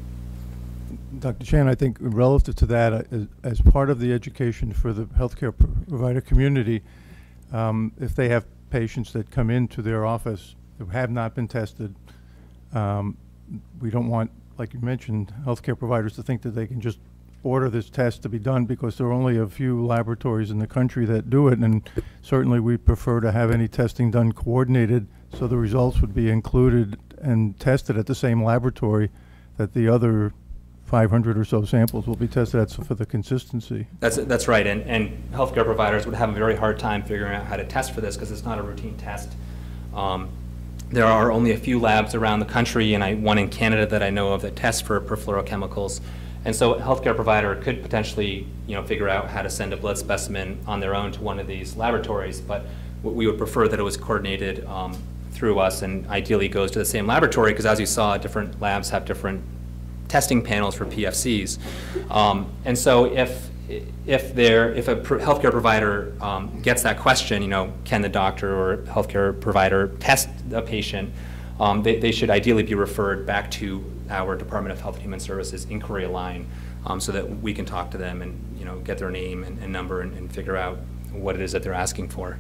Doctor Chan, I think relative to that, uh, as, as part of the education for the healthcare provider community, um, if they have patients that come into their office who have not been tested, um, we don't want, like you mentioned, healthcare providers to think that they can just order this test to be done, because there are only a few laboratories in the country that do it, and certainly we prefer to have any testing done coordinated so the results would be included and tested at the same laboratory that the other five hundred or so samples will be tested at, so for the consistency. That's, that's right, and, and healthcare providers would have a very hard time figuring out how to test for this because it's not a routine test. Um, there are only a few labs around the country, and I, one in Canada that I know of, that test for perfluorochemicals. And so a healthcare provider could potentially, you know, figure out how to send a blood specimen on their own to one of these laboratories, but we would prefer that it was coordinated um, through us and ideally goes to the same laboratory, because as you saw, different labs have different testing panels for P F Cs. Um, and so if if there if a pr healthcare provider um, gets that question, you know, can the doctor or healthcare provider test a patient, um, they, they should ideally be referred back to our Department of Health and Human Services inquiry line, um, so that we can talk to them and, you know, get their name and, and number and, and figure out what it is that they're asking for.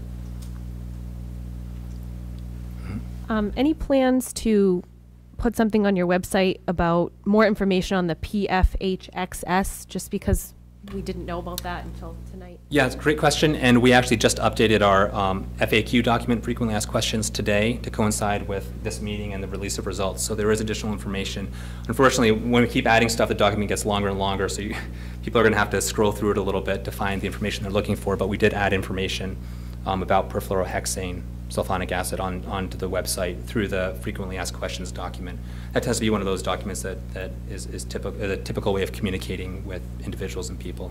Um, any plans to put something on your website about more information on the P F H X S, just because we didn't know about that until tonight? Yeah, it's a great question, and we actually just updated our um, F A Q document, frequently asked questions, today to coincide with this meeting and the release of results. So there is additional information. Unfortunately, when we keep adding stuff, the document gets longer and longer, so you, people are going to have to scroll through it a little bit to find the information they're looking for, but we did add information um, about perfluorohexane sulfonic acid on, onto the website through the frequently asked questions document. That tends to be one of those documents that, that is, is typical, the typical way of communicating with individuals and people.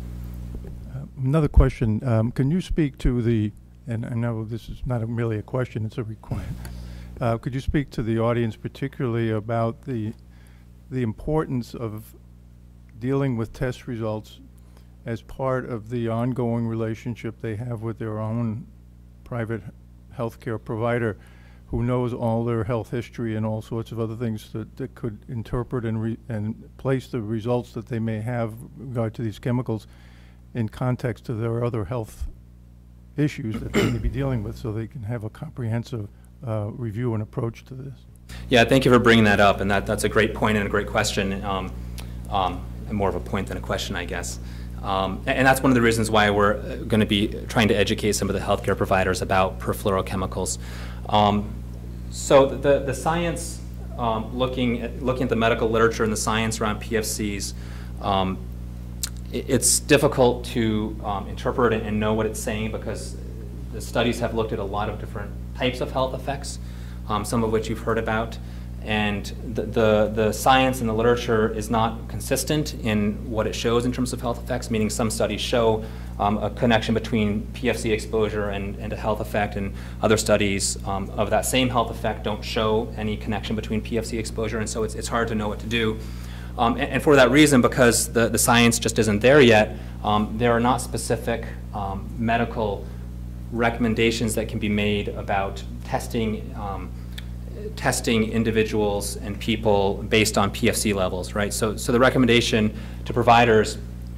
Uh, Another question, um, can you speak to the, and I know this is not a, really a question, it's a request. Uh, could you speak to the audience particularly about the, the importance of dealing with test results as part of the ongoing relationship they have with their own private healthcare provider who knows all their health history and all sorts of other things that, that could interpret and, re and place the results that they may have with regard to these chemicals in context to their other health issues that they may be dealing with, so they can have a comprehensive uh, review and approach to this. Yeah, thank you for bringing that up, and that, that's a great point and a great question, um, um, and more of a point than a question, I guess. Um, and, and that's one of the reasons why we're going to be trying to educate some of the healthcare providers about perfluorochemicals. Um, so the, the science, um, looking, at, looking at the medical literature and the science around P F Cs, um, it, it's difficult to um, interpret and, and know what it's saying because the studies have looked at a lot of different types of health effects, um, some of which you've heard about. And the, the, the science and the literature is not consistent in what it shows in terms of health effects, meaning some studies show um, a connection between P F C exposure and, and a health effect, and other studies um, of that same health effect don't show any connection between P F C exposure, and so it's, it's hard to know what to do. Um, and, and for that reason, because the, the science just isn't there yet, um, there are not specific um, medical recommendations that can be made about testing um, testing individuals and people based on P F C levels, right? So, so the recommendation to providers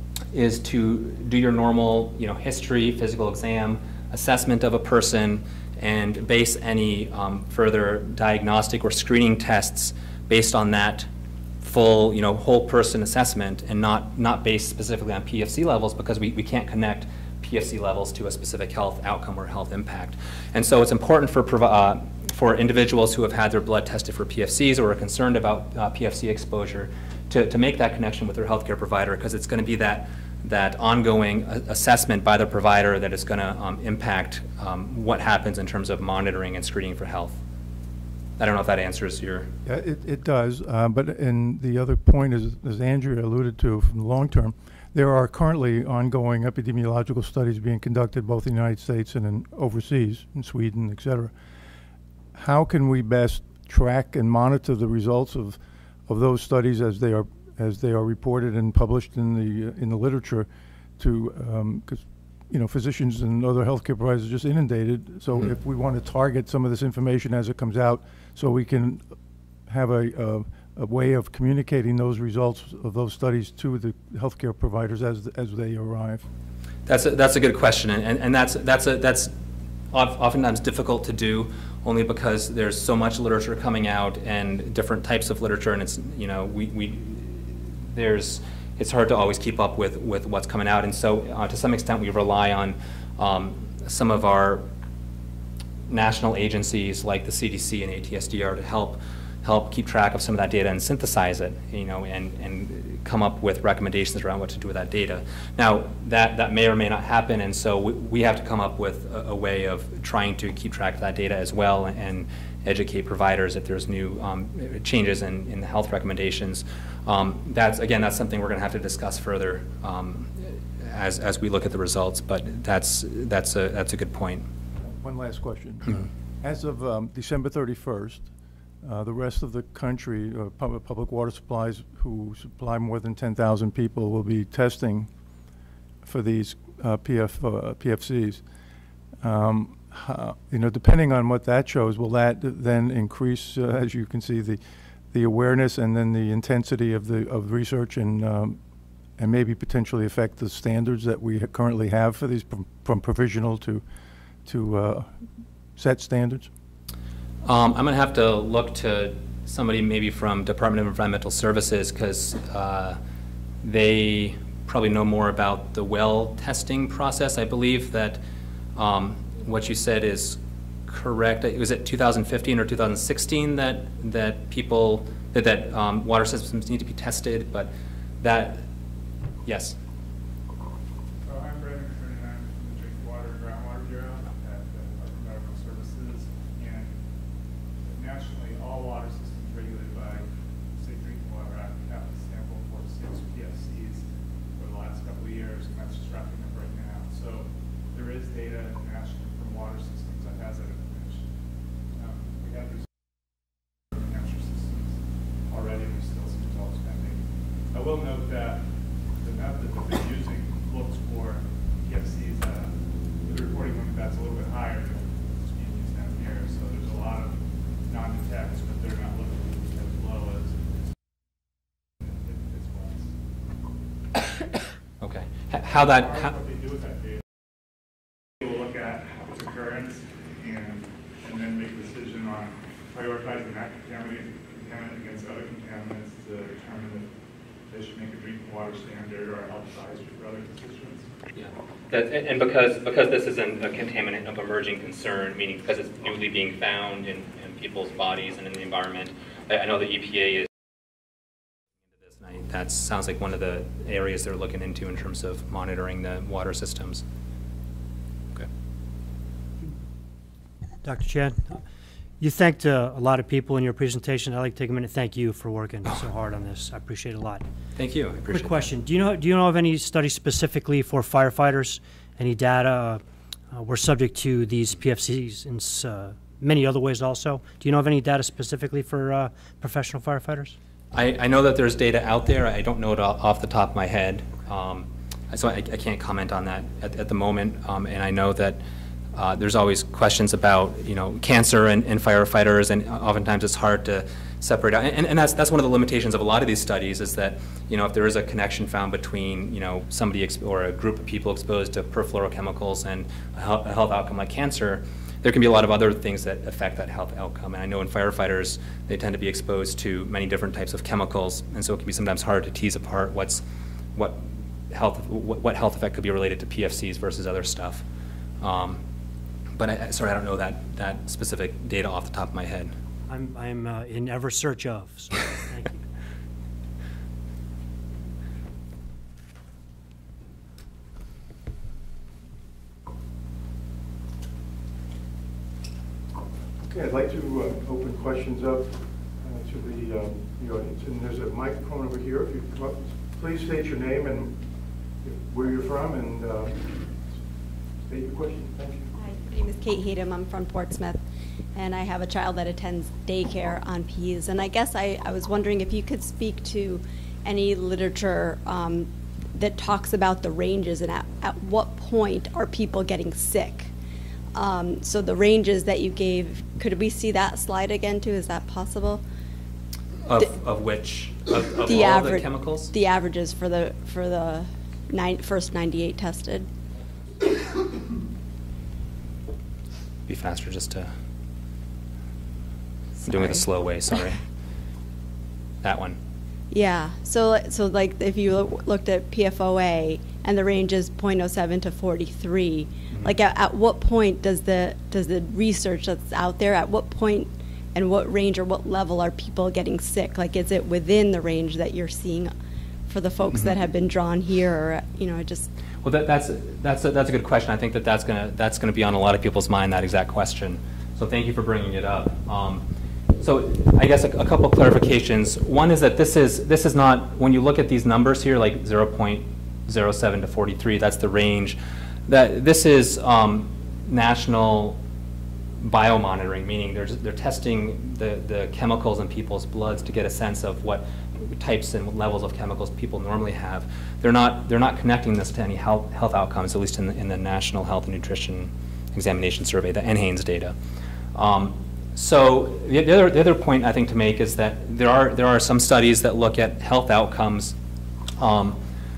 is to do your normal, you know, history, physical exam, assessment of a person, and base any um, further diagnostic or screening tests based on that full, you know, whole person assessment, and not not based specifically on P F C levels, because we, we can't connect P F C levels to a specific health outcome or health impact. And so it's important for uh, for individuals who have had their blood tested for P F Cs or are concerned about uh, P F C exposure to, to make that connection with their healthcare provider, because it's going to be that, that ongoing assessment by the provider that is going to um, impact um, what happens in terms of monitoring and screening for health. I don't know if that answers your... Yeah, it, it does, uh, but and the other point is, as Andrea alluded to, from the long term, there are currently ongoing epidemiological studies being conducted both in the United States and in overseas, in Sweden, et cetera. How can we best track and monitor the results of, of those studies as they are as they are reported and published in the uh, in the literature? To because um, you know, physicians and other healthcare providers are just inundated. So mm-hmm. if we want to target some of this information as it comes out, so we can have a, a, a way of communicating those results of those studies to the healthcare providers as as they arrive. That's a, that's a good question, and, and, and that's that's a that's oftentimes difficult to do, only because there's so much literature coming out and different types of literature, and it's, you know, we, we there's it's hard to always keep up with with what's coming out, and so uh, to some extent we rely on um, some of our national agencies like the C D C and A T S D R to help help keep track of some of that data and synthesize it, you know, and and come up with recommendations around what to do with that data. Now, that that may or may not happen, and so we, we have to come up with a, a way of trying to keep track of that data as well, and, and educate providers if there's new um, changes in, in the health recommendations. Um, that's again, that's something we're going to have to discuss further um, as as we look at the results. But that's that's a that's a good point. One last question. Mm-hmm. As of um, December thirty-first, uh, the rest of the country, uh, public, public water supplies who supply more than ten thousand people, will be testing for these uh, P F, uh, P F Cs. Um, how, you know, depending on what that shows, will that then increase, uh, as you can see, the the awareness and then the intensity of the of research, and um, and maybe potentially affect the standards that we ha currently have for these, from, from provisional to to uh, set standards? Um, I'm going to have to look to somebody maybe from Department of Environmental Services, because uh, they probably know more about the well testing process. I believe that um, what you said is correct. Was it two thousand fifteen or two thousand sixteen that that people that, that um, water systems need to be tested? But that, yes. So I'm Brandon Kuhn, I'm from the Drinking Water and Groundwater Bureau at the Department of Medical Services. will note that the method that they're using looks for P F Cs at a, with a reporting limit that's a little bit higher than what's being used down here. So there's a lot of non-detects, but they're not looking as low as it, it, it's Okay. H- How that, how, what they do with that data. They will look at its occurrence and, and then make a decision on prioritizing that contaminant, contaminant against other contaminants to determine if they should make a drinking water standard or a health advisory for other constituents. yeah. That, and and because, because this isn't a contaminant of emerging concern, meaning because it's newly being found in, in people's bodies and in the environment, I, I know the E P A is into this, and I, that sounds like one of the areas they're looking into in terms of monitoring the water systems. Okay. Doctor Chan, you thanked uh, a lot of people in your presentation. I'd like to take a minute to thank you for working so hard on this. I appreciate it a lot. Thank you. I appreciate Quick that. question. Do you know do you know of any studies specifically for firefighters? Any data uh, were subject to these P F Cs in uh, many other ways also? Do you know of any data specifically for uh, professional firefighters? I, I know that there's data out there. I don't know it off off the top of my head. Um, so I, I can't comment on that at, at the moment. Um, and I know that uh, there's always questions about, you know, cancer and, and firefighters, and oftentimes it's hard to separate out. And, and that's, that's one of the limitations of a lot of these studies, is that, you know, if there is a connection found between, you know, somebody ex or a group of people exposed to perfluorochemicals and a health, a health outcome like cancer, there can be a lot of other things that affect that health outcome. And I know in firefighters, they tend to be exposed to many different types of chemicals, and so it can be sometimes hard to tease apart what's, what health, what, what health effect could be related to P F Cs versus other stuff. Um, but I, sorry, I don't know that, that specific data off the top of my head. I'm, I'm uh, in ever search of, so thank you. Okay, I'd like to uh, open questions up uh, to the, um, the audience. And there's a microphone over here. If you come up, please state your name and where you're from, and uh, state your question. Thank you. Hi, my name is Kate Hayden. I'm from Portsmouth, and I have a child that attends daycare on P Es. And I guess I, I was wondering if you could speak to any literature um, that talks about the ranges and at, at what point are people getting sick. Um, so the ranges that you gave, could we see that slide again too? Is that possible? Of, The- of which? Of, of the all average, the chemicals? The averages for the for the nine, first ninety-eight tested. Be faster just to... I'm doing it the Sorry. slow way, sorry. That one. Yeah, so, so like if you loo- looked at P F O A and the range is zero point zero seven to forty-three, Mm-hmm. like at, at what point does the, does the research that's out there, at what point and what range or what level are people getting sick? Like, is it within the range that you're seeing for the folks Mm-hmm. that have been drawn here, or, you know, just, Well, that, that's, that's, a, that's a good question. I think that that's going to that's gonna be on a lot of people's mind, that exact question. So thank you for bringing it up. Um, so I guess a, a couple clarifications. One is that this is, this is not, when you look at these numbers here, like zero point zero seven to forty-three, that's the range. That, this is um, national biomonitoring, meaning they're, they're testing the, the chemicals in people's bloods to get a sense of what types and levels of chemicals people normally have. They're not, they're not connecting this to any health, health outcomes, at least in the, in the National Health and Nutrition Examination Survey, the N HANES data. Um, so the, the, other, the other point I think to make is that there are, there are some studies that look at health outcomes um,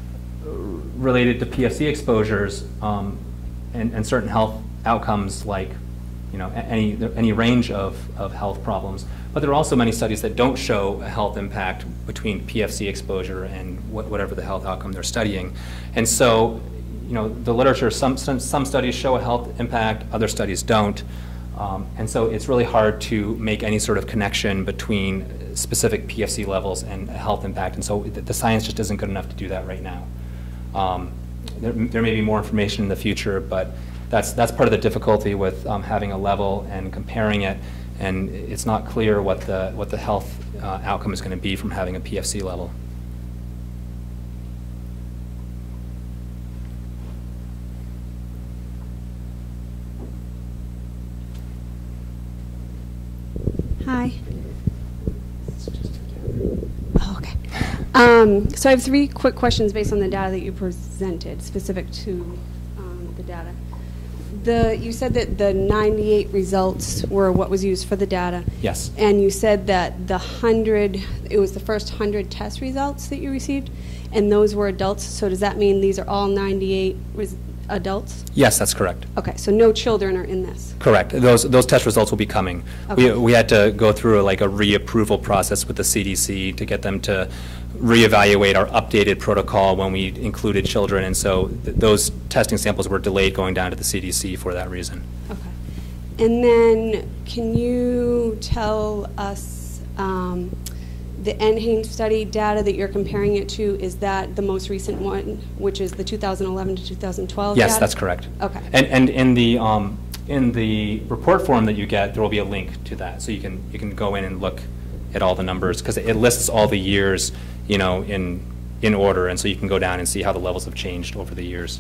related to P F C exposures um, and, and certain health outcomes, like, you know, a- any, any range of, of health problems. But there are also many studies that don't show a health impact between P F C exposure and what, whatever the health outcome they're studying. And so, you know, the literature, some, some, some studies show a health impact, other studies don't. Um, and so it's really hard to make any sort of connection between specific P F C levels and a health impact. And so the, the science just isn't good enough to do that right now. Um, there, there may be more information in the future, but that's, that's part of the difficulty with um, having a level and comparing it. And it's not clear what the, what the health uh, outcome is going to be from having a P F C level. hi. Oh, okay. Um, so I have three quick questions based on the data that you presented, specific to um, the data. The, you said that the ninety-eight results were what was used for the data. Yes. And you said that the hundred, it was the first hundred test results that you received, and those were adults. So does that mean these are all ninety-eight res- adults? Yes, that's correct. Okay, so no children are in this. Correct. Those those test results will be coming. Okay. We we had to go through like a reapproval process with the C D C to get them to reevaluate our updated protocol when we included children, and so th those testing samples were delayed going down to the C D C for that reason. Okay. And then can you tell us um, the N Haines study data that you're comparing it to, is that the most recent one, which is the two thousand eleven to two thousand twelve Yes, data? that's correct. Okay. And and in the um, in the report form that you get, there will be a link to that, so you can you can go in and look at all the numbers, because it lists all the years, you know, in in order, and so you can go down and see how the levels have changed over the years.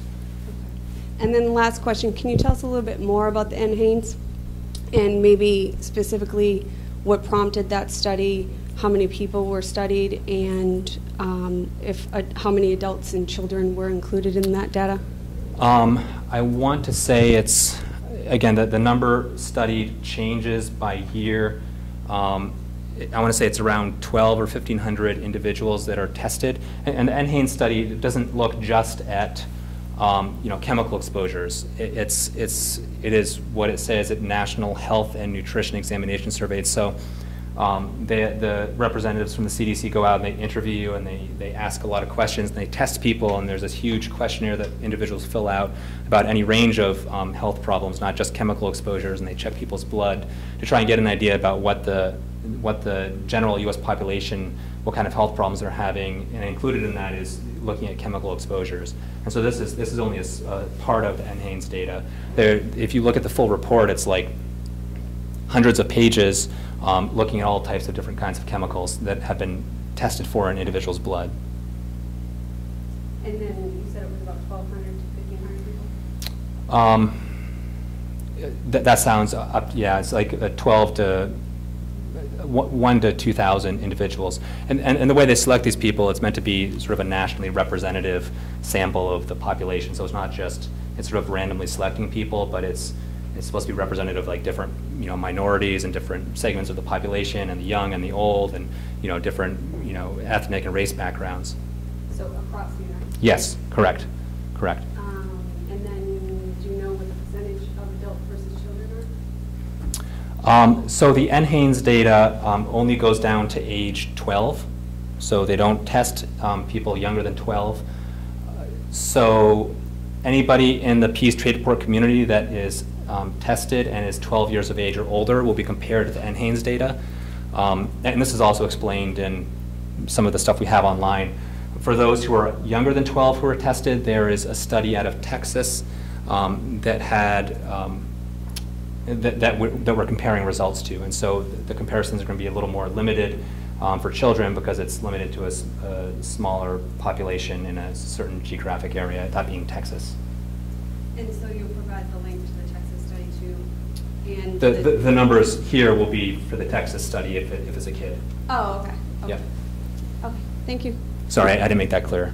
And then the last question, can you tell us a little bit more about the N Haines, and maybe specifically what prompted that study, how many people were studied, and um, if uh, how many adults and children were included in that data? Um, I want to say it's, again, that the number studied changes by year. Um, I want to say it's around twelve or fifteen hundred individuals that are tested. And, and the N Haines study doesn't look just at um, you know, chemical exposures. It, it's, it's, it is what it says at National Health and Nutrition Examination Surveys. So um, they, the representatives from the C D C go out and they interview and they, they ask a lot of questions and they test people, and there's this huge questionnaire that individuals fill out about any range of um, health problems, not just chemical exposures, and they check people's blood to try and get an idea about what the what the general U S population, what kind of health problems they're having, and included in that is looking at chemical exposures. And so this is this is only a, a part of the N Haines data. There, if you look at the full report, it's like hundreds of pages um, looking at all types of different kinds of chemicals that have been tested for in individuals' blood. And then you said it was about twelve hundred to fifteen hundred people? Um, th that sounds up, yeah, it's like a twelve to one to two thousand individuals. And, and, and the way they select these people, it's meant to be sort of a nationally representative sample of the population. So it's not just, it's sort of randomly selecting people, but it's, it's supposed to be representative of like different, you know, minorities and different segments of the population, and the young and the old, and, you know, different, you know, ethnic and race backgrounds. So across the United States? Yes, correct, correct. Um, and then do you know what the percentage of adult versus children are? Um, so the N Haines data um, only goes down to age twelve, so they don't test um, people younger than twelve. Uh, so anybody in the Peace Trade Report community that is um, tested and is twelve years of age or older will be compared to the N Haines data. Um, and this is also explained in some of the stuff we have online. For those who are younger than twelve who are tested, there is a study out of Texas um, that had um, that, that, we're, that we're comparing results to. And so the comparisons are going to be a little more limited um, for children, because it's limited to a, a smaller population in a certain geographic area, that being Texas. And so you'll provide the link to the Texas study too? And The, the, the numbers here will be for the Texas study if, it, if it's a kid. Oh, okay. okay. Yep. Okay, thank you. Sorry, I didn't make that clear.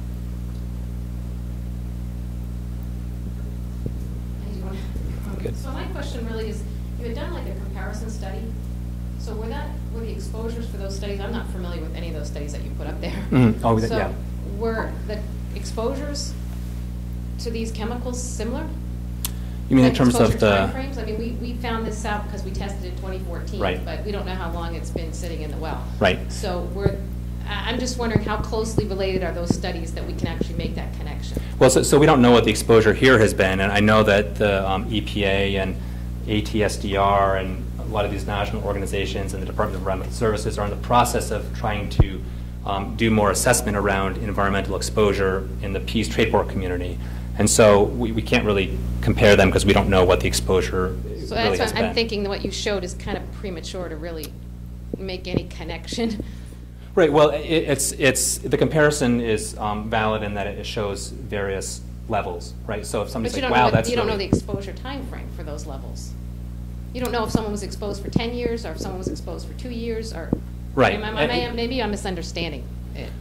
Good. So my question really is, you had done like a comparison study. So were that, were the exposures for those studies, I'm not familiar with any of those studies that you put up there. Mm-hmm. Oh, so yeah. Were the exposures to these chemicals similar? You mean in Like terms of exposure the... timeframes? I mean, we, we found this out because we tested in twenty fourteen. Right. But we don't know how long it's been sitting in the well. Right. So we're, I- I'm just wondering how closely related are those studies that we can actually make that connection? Well, so, so we don't know what the exposure here has been, and I know that the um, E P A and A T S D R and a lot of these national organizations and the Department of Environmental Services are in the process of trying to um, do more assessment around environmental exposure in the Peace Trade Report community. And so we, we can't really compare them because we don't know what the exposure So really that's has what I'm been. thinking that what you showed is kind of premature to really make any connection. Right. Well, it, it's it's the comparison is um, valid in that it shows various levels, right? So if But somebody's you like, don't know "Wow, what- that's you don't know really the exposure time frame for those levels. You don't know if someone was exposed for ten years or if someone was exposed for two years or. Right. Am I- am I- And- maybe I'm misunderstanding it.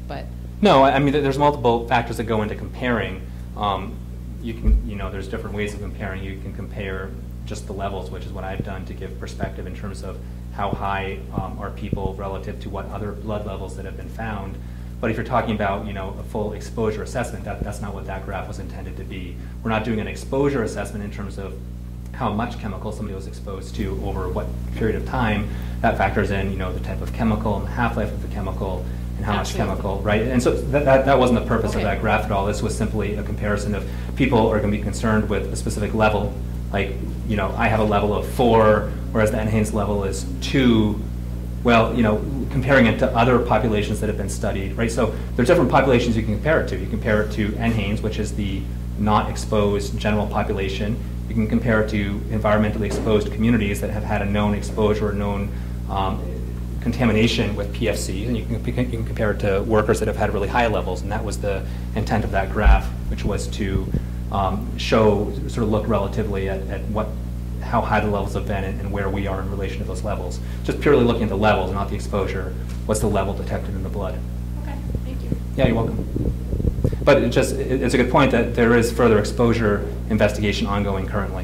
but. No, I I mean, there- there's multiple factors that go into comparing. Um, You can, you know, there's different ways of comparing. You can compare just the levels, which is what I've done to give perspective in terms of how high um, are people relative to what other blood levels that have been found. But if you're talking about, you know, a full exposure assessment, that, that's not what that graph was intended to be. We're not doing an exposure assessment in terms of how much chemical somebody was exposed to over what period of time. That factors in, you know, the type of chemical and the half-life of the chemical and how much Absolutely. chemical, right? And so that, that, that wasn't the purpose Okay. of that graph at all. This was simply a comparison of people are going to be concerned with a specific level. Like, you know, I have a level of four, whereas the N HANES level is two. Well, you know, comparing it to other populations that have been studied, right? So there's different populations you can compare it to. You compare it to N HANES, which is the not exposed general population. You can compare it to environmentally exposed communities that have had a known exposure or known um, contamination with P F Cs, and you can, you can compare it to workers that have had really high levels, and that was the intent of that graph, which was to um, show, sort of look relatively at, at what, how high the levels have been and, and where we are in relation to those levels. Just purely looking at the levels, not the exposure. What's the level detected in the blood? Okay, thank you. Yeah, you're welcome. But it just, it, it's a good point that there is further exposure investigation ongoing currently.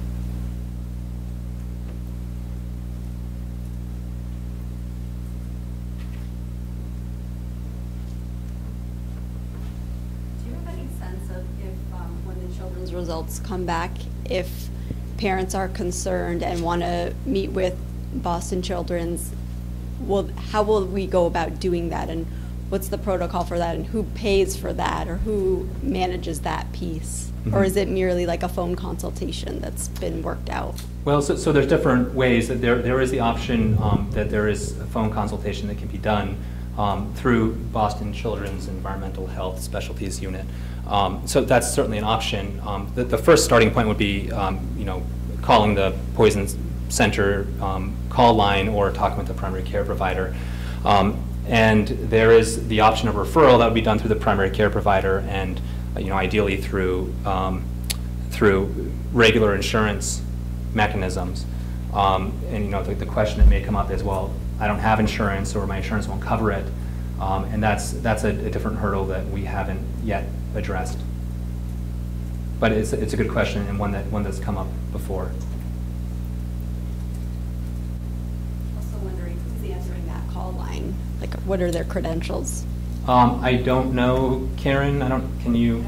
Do you have any sense of if, um, when the children's results come back, if parents are concerned and want to meet with Boston Children's, will, how will we go about doing that? And what's the protocol for that? And who pays for that? Or who manages that piece? Or Mhm. is it merely like a phone consultation that's been worked out? Well, so, so there's different ways. That there, there is the option um, that there is a phone consultation that can be done um, through Boston Children's Environmental Health Specialties Unit. Um, so that's certainly an option. Um, the, the first starting point would be, um, you know, calling the Poison Center um, call line or talking with the primary care provider. Um, and there is the option of referral that would be done through the primary care provider and, uh, you know, ideally through um, through regular insurance mechanisms. Um, and you know, the, the question that may come up is, well, I don't have insurance or my insurance won't cover it. Um, and that's, that's a, a different hurdle that we haven't yet addressed. But it's, it's a good question and one, that, one that's come up before. Also wondering who's answering that call line? Like, what are their credentials? Um, I don't know, Karen, I don't, can you?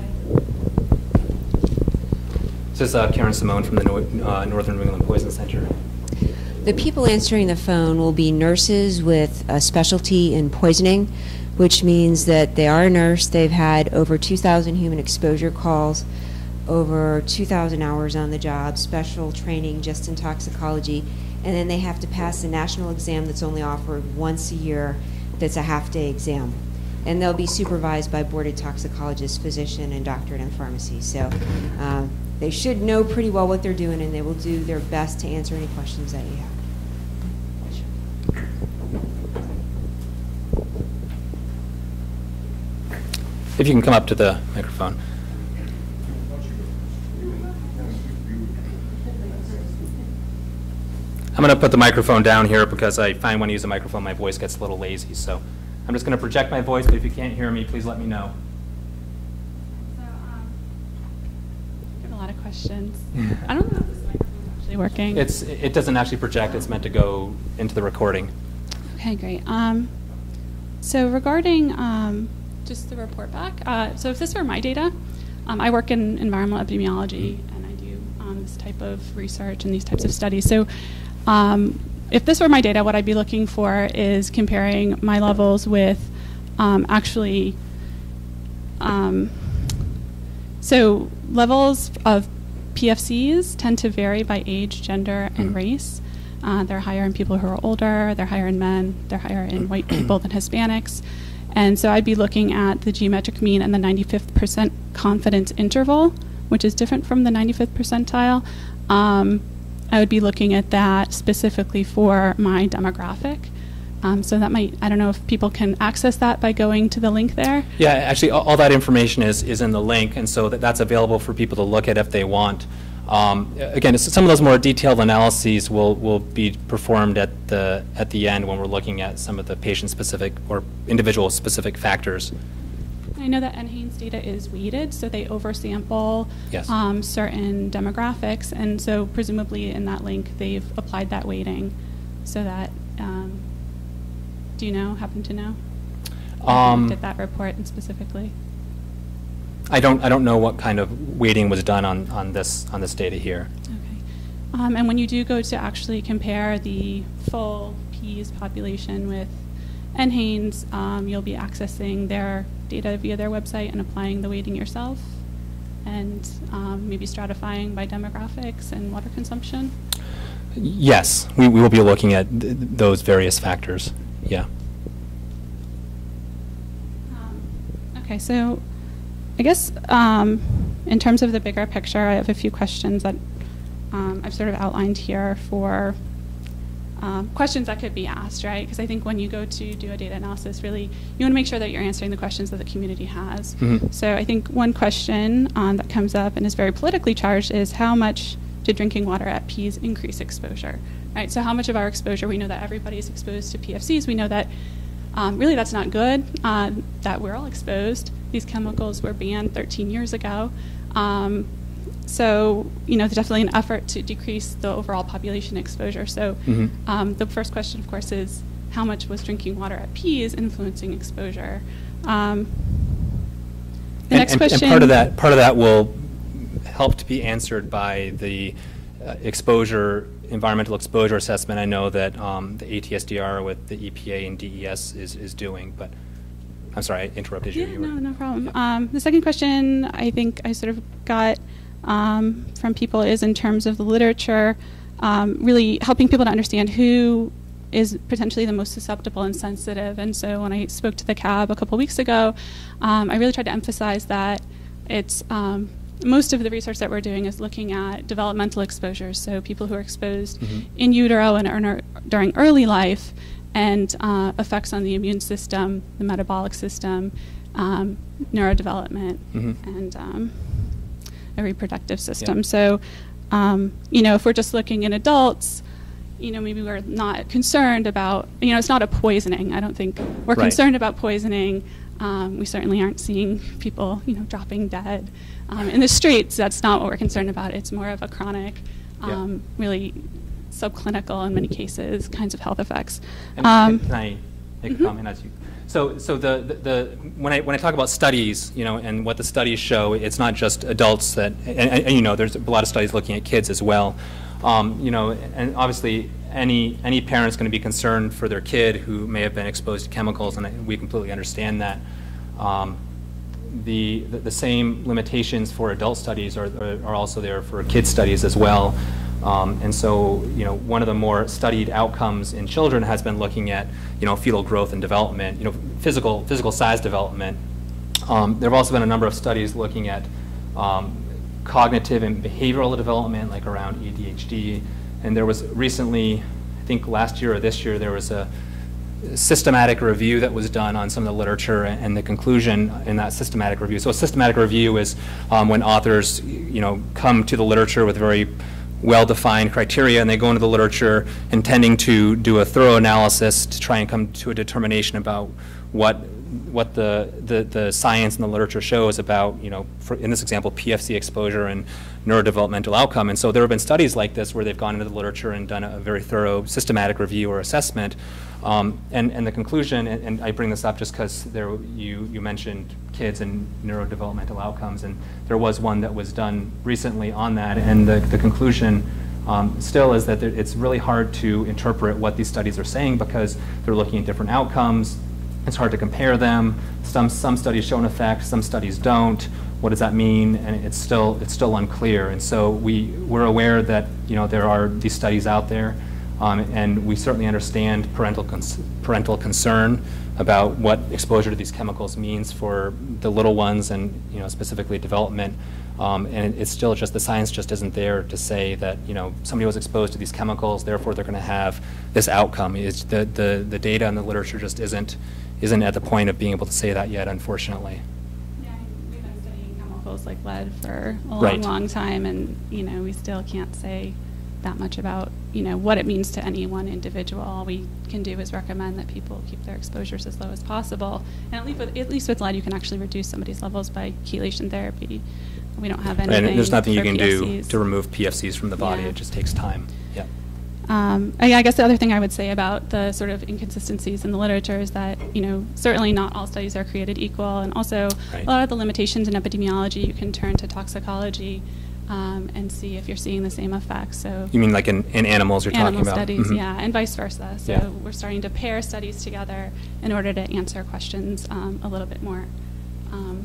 This is uh, Karen Simone from the Nor uh, Northern New England Poison Center. The people answering the phone will be nurses with a specialty in poisoning, which means that they are a nurse, they've had over two thousand human exposure calls, over two thousand hours on the job, special training just in toxicology, and then they have to pass a national exam that's only offered once a year, that's a half-day exam. And they'll be supervised by boarded toxicologist, physician, and doctorate in pharmacy. So um, they should know pretty well what they're doing, and they will do their best to answer any questions that you have. If you can come up to the microphone. I'm going to put the microphone down here because I find when I use a microphone my voice gets a little lazy. So I'm just going to project my voice, but if you can't hear me, please let me know. So, um, I have a lot of questions. I don't know if this microphone is actually working. It's, it doesn't actually project. It's meant to go into the recording. Okay, great. Um, so regarding um, just the report back, uh, so if this were my data, um, I work in environmental epidemiology, and I do um, this type of research and these types of studies. So um, if this were my data, what I'd be looking for is comparing my levels with um, actually, um, so levels of P F Cs tend to vary by age, gender, and race. Uh, they're higher in people who are older, they're higher in men, they're higher in white people than Hispanics. And so I'd be looking at the geometric mean and the ninety-fifth percent confidence interval, which is different from the ninety-fifth percentile. Um, I would be looking at that specifically for my demographic. Um, so that might, I don't know if people can access that by going to the link there. Yeah, actually, all, all that information is, is in the link, and so that, that's available for people to look at if they want. Um, again, it's- some of those more detailed analyses will, will be performed at the, at the end when we're looking at some of the patient-specific or individual-specific factors. I know that N HANES data is weighted, so they oversample Yes. um, certain demographics, and so presumably in that link they've applied that weighting so that, um, do you know, happen to know? Um, Did that report and specifically? I don't, I don't know what kind of weighting was done on, on this, on this data here. Okay. Um, and when you do go to actually compare the full P E S population with N HANES, um, you'll be accessing their data via their website and applying the weighting yourself, and um, maybe stratifying by demographics and water consumption? Yes, we, we will be looking at th those various factors, yeah. Um, okay, so I guess um, in terms of the bigger picture, I have a few questions that um, I've sort of outlined here for um, questions that could be asked, right? Because I think when you go to do a data analysis, really, you want to make sure that you're answering the questions that the community has. Mm-hmm. So I think one question um, that comes up and is very politically charged is how much did drinking water at P E S increase exposure, right? So how much of our exposure, we know that everybody is exposed to P F Cs. We know that um, really that's not good, uh, that we're all exposed. These chemicals were banned thirteen years ago. Um, so, you know, there's definitely an effort to decrease the overall population exposure. So Mm-hmm. um, the first question, of course, is how much was drinking water at P E S influencing exposure? Um, the And, next and, question. and part of that, part of that will help to be answered by the uh, exposure, environmental exposure assessment. I know that um, the A T S D R with the E P A and D E S is, is doing, but I'm sorry, I interrupted you. Yeah, You were- no, no problem. Um, the second question I think I sort of got um, from people is in terms of the literature, um, really helping people to understand who is potentially the most susceptible and sensitive. And so when I spoke to the C A B a couple weeks ago, um, I really tried to emphasize that it's um, most of the research that we're doing is looking at developmental exposures, so people who are exposed Mhm. in utero and are, during early life, and uh, effects on the immune system, the metabolic system, um, neurodevelopment, Mhm. and um, a reproductive system. Yeah. So, um, you know, if we're just looking in adults, you know, maybe we're not concerned about, you know, it's not a poisoning. I don't think we're Right. concerned about poisoning. Um, we certainly aren't seeing people, you know, dropping dead um, in the streets. That's not what we're concerned about. It's more of a chronic, Yeah. um, really subclinical in many cases kinds of health effects. And Um, can I make mhm. a comment as you? So, so the, the, the when I when I talk about studies, you know, and what the studies show, it's not just adults that, and, and, and you know, there's a lot of studies looking at kids as well. Um, you know, and obviously any any parent's going to be concerned for their kid who may have been exposed to chemicals, and we completely understand that. Um, the, the the same limitations for adult studies are are, are also there for kid studies as well. Um, and so, you know, one of the more studied outcomes in children has been looking at, you know, fetal growth and development, you know, physical physical size development. Um, there have also been a number of studies looking at um, cognitive and behavioral development, like around A D H D. And there was recently, I think last year or this year, there was a systematic review that was done on some of the literature, and the conclusion in that systematic review. So a systematic review is um, when authors, you know, come to the literature with very well-defined criteria, and they go into the literature intending to do a thorough analysis to try and come to a determination about what what the, the, the science and the literature shows about, you know, for, in this example, P F C exposure and neurodevelopmental outcome. And so there have been studies like this where they've gone into the literature and done a, a very thorough systematic review or assessment. Um, and, and the conclusion, and, and I bring this up just because there you, you mentioned kids and neurodevelopmental outcomes, and there was one that was done recently on that, and the, the conclusion um, still is that there, it's really hard to interpret what these studies are saying because they're looking at different outcomes. It's hard to compare them. Some, some studies show an effect, some studies don't. What does that mean? And it's still, it's still unclear. And so we, we're aware that, you know, there are these studies out there, um, and we certainly understand parental, cons parental concern about what exposure to these chemicals means for the little ones and, you know, specifically development. Um, and it, it's still just, the science just isn't there to say that, you know, somebody was exposed to these chemicals, therefore they're going to have this outcome. It's the, the, the data and the literature just isn't, isn't at the point of being able to say that yet, unfortunately. Yeah, we've been studying chemical chemicals like lead for a long, Right. long time, and you know we still can't say that much about you know what it means to any one individual. All we can do is recommend that people keep their exposures as low as possible. And at least with, at least with lead, you can actually reduce somebody's levels by chelation therapy. We don't have anything. And there's nothing you for can P F do Cs. to remove P F Cs from the body. Yeah. It just takes time. Yeah. Um, I, I guess the other thing I would say about the sort of inconsistencies in the literature is that, you know, certainly not all studies are created equal, and also Right. a lot of the limitations in epidemiology, you can turn to toxicology um, and see if you're seeing the same effects. So You mean like in, in animals you're animal talking about? studies, Mhm. yeah, and vice versa. So Yeah. we're starting to pair studies together in order to answer questions um, a little bit more, um,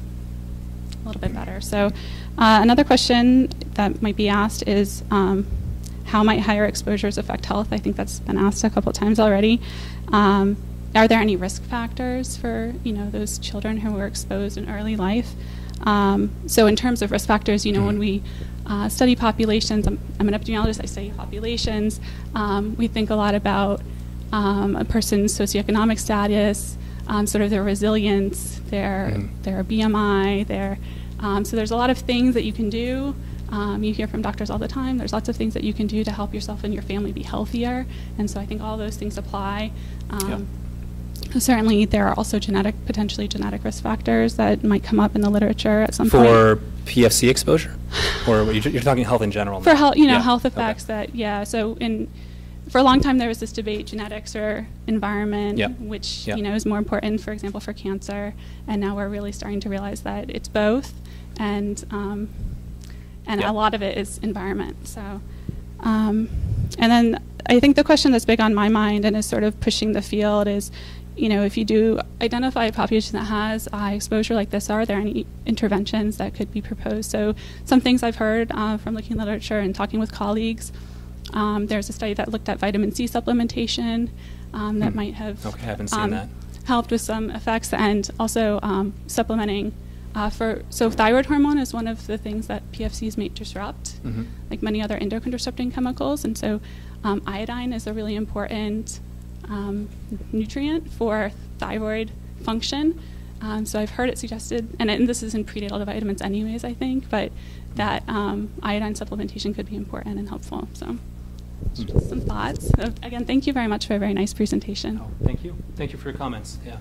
a little bit better. So uh, another question that might be asked is, um, how might higher exposures affect health? I think that's been asked a couple of times already. Um, are there any risk factors for you know those children who were exposed in early life? Um, so in terms of risk factors, you know, when we uh, study populations, I'm, I'm an epidemiologist, I study populations, um, we think a lot about um, a person's socioeconomic status, um, sort of their resilience, their, Mhm. their B M I, their, um, so there's a lot of things that you can do. Um, you hear from doctors all the time, there's lots of things that you can do to help yourself and your family be healthier, and so I think all those things apply. Um, Certainly, there are also genetic, potentially genetic risk factors that might come up in the literature at some point. For P F C exposure? Or you're, you're talking health in general? For now? health, you know, Yeah. health Okay. effects that, yeah. So in, for a long time, there was this debate, genetics or environment, Yep. which, Yep. you know, is more important, for example, for cancer. And now we're really starting to realize that it's both. And, um, and Yep. a lot of it is environment. So, um, and then I think the question that's big on my mind and is sort of pushing the field is, you know, if you do identify a population that has a high exposure like this, are there any interventions that could be proposed? So some things I've heard uh, from looking at literature and talking with colleagues, um, there's a study that looked at vitamin C supplementation um, that Hmm. might have Okay, I haven't seen um, that. helped with some effects, and also um, supplementing uh, for, so thyroid hormone is one of the things that P F Cs may disrupt, Mhm. like many other endocrine disrupting chemicals, and so um, iodine is a really important um, nutrient for thyroid function. Um, so I've heard it suggested, and, it, and this is in prenatal vitamins anyways, I think, but that um, iodine supplementation could be important and helpful. So just some thoughts. So again, thank you very much for a very nice presentation. Oh, thank you. Thank you for your comments. Yeah.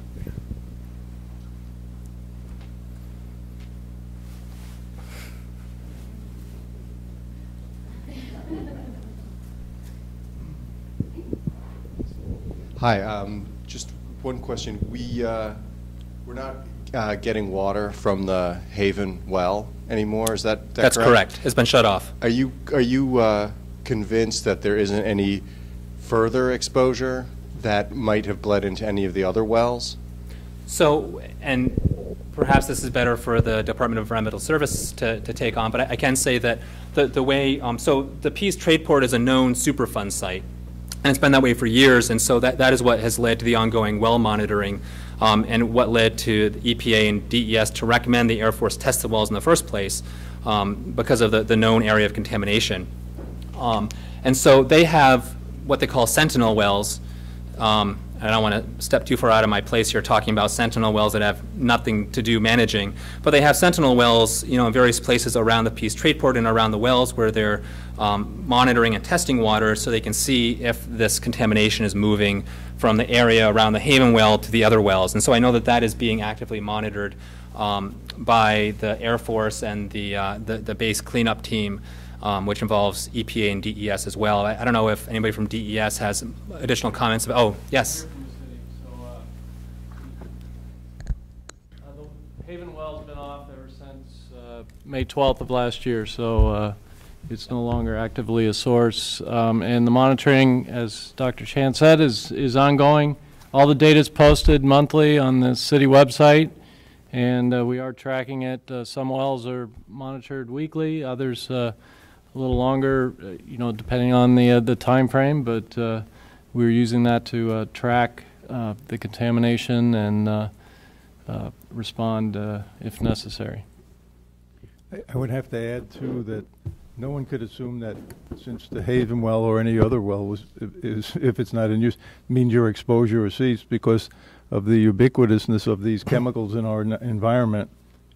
Hi, um, just one question. We, uh, we're not uh, getting water from the Haven well anymore, is that, that That's correct? correct. It's been shut off. Are you, are you uh, convinced that there isn't any further exposure that might have bled into any of the other wells? So, and perhaps this is better for the Department of Environmental Service to, to take on, but I, I can say that the, the way, um, so the Pease Trade Port is a known Superfund site, and it's been that way for years, and so that, that is what has led to the ongoing well monitoring, um, and what led to the E P A and D E S to recommend the Air Force test the wells in the first place, um, because of the, the known area of contamination. Um, and so they have what they call sentinel wells. Um, I don't want to step too far out of my place here talking about sentinel wells that have nothing to do managing, but they have sentinel wells, you know, in various places around the Pease Trade Port and around the wells where they're um, monitoring and testing water so they can see if this contamination is moving from the area around the Haven well to the other wells. And so I know that that is being actively monitored um, by the Air Force and the, uh, the, the base cleanup team, Um, which involves E P A and D E S as well. I, I don't know if anybody from D E S has additional comments about, oh, yes. Haven Well's been off ever since uh, May twelfth of last year, so uh, it's no longer actively a source. Um, and the monitoring, as Doctor Chan said, is, is ongoing. All the data is posted monthly on the city website, and uh, we are tracking it. Uh, some wells are monitored weekly, others uh, a little longer, uh, you know, depending on the, uh, the time frame, but uh, we're using that to uh, track uh, the contamination and uh, uh, respond uh, if necessary. I- I would have to add, too, that no one could assume that since the Haven well or any other well was, is, if it's not in use, means your exposure has ceased because of the ubiquitousness of these chemicals in our n- environment.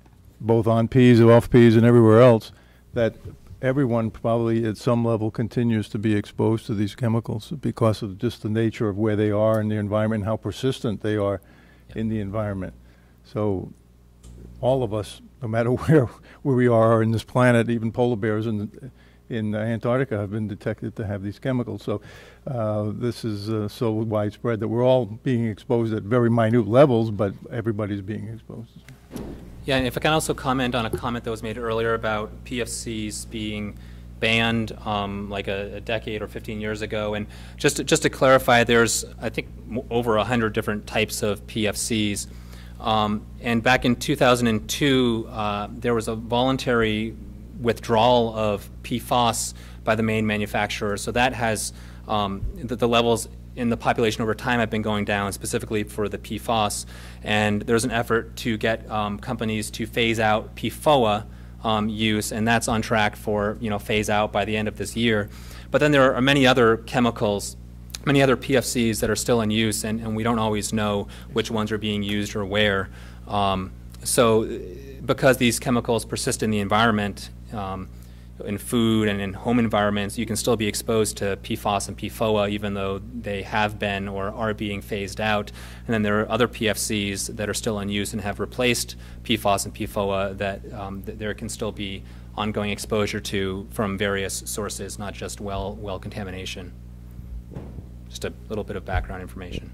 both on Ps, off Ps, and everywhere else, that everyone probably at some level continues to be exposed to these chemicals because of just the nature of where they are in the environment and how persistent they are Yep. in the environment. So all of us, no matter where where we are in this planet, even polar bears in in Antarctica have been detected to have these chemicals. So uh, this is uh, so widespread that we're all being exposed at very minute levels, but everybody's being exposed. Yeah, and if I can also comment on a comment that was made earlier about P F Cs being banned um, like a, a decade or fifteen years ago. And just to, just to clarify, there's, I think, m over one hundred different types of P F Cs. Um, and back in two thousand two, uh, there was a voluntary withdrawal of P FOS by the main manufacturer. So that has, um, the, the levels in the population over time have been going down, specifically for the P FOS. And there's an effort to get um, companies to phase out P FOA um, use, and that's on track for, you know, phase out by the end of this year. But then there are many other chemicals, many other P F Cs that are still in use, and, and we don't always know which ones are being used or where. Um, so because these chemicals persist in the environment, um, in food and in home environments, you can still be exposed to P FOS and P FOA even though they have been or are being phased out. And then there are other P F Cs that are still in use and have replaced P FOS and P FOA that, um, that there can still be ongoing exposure to from various sources, not just well, well contamination. Just a little bit of background information.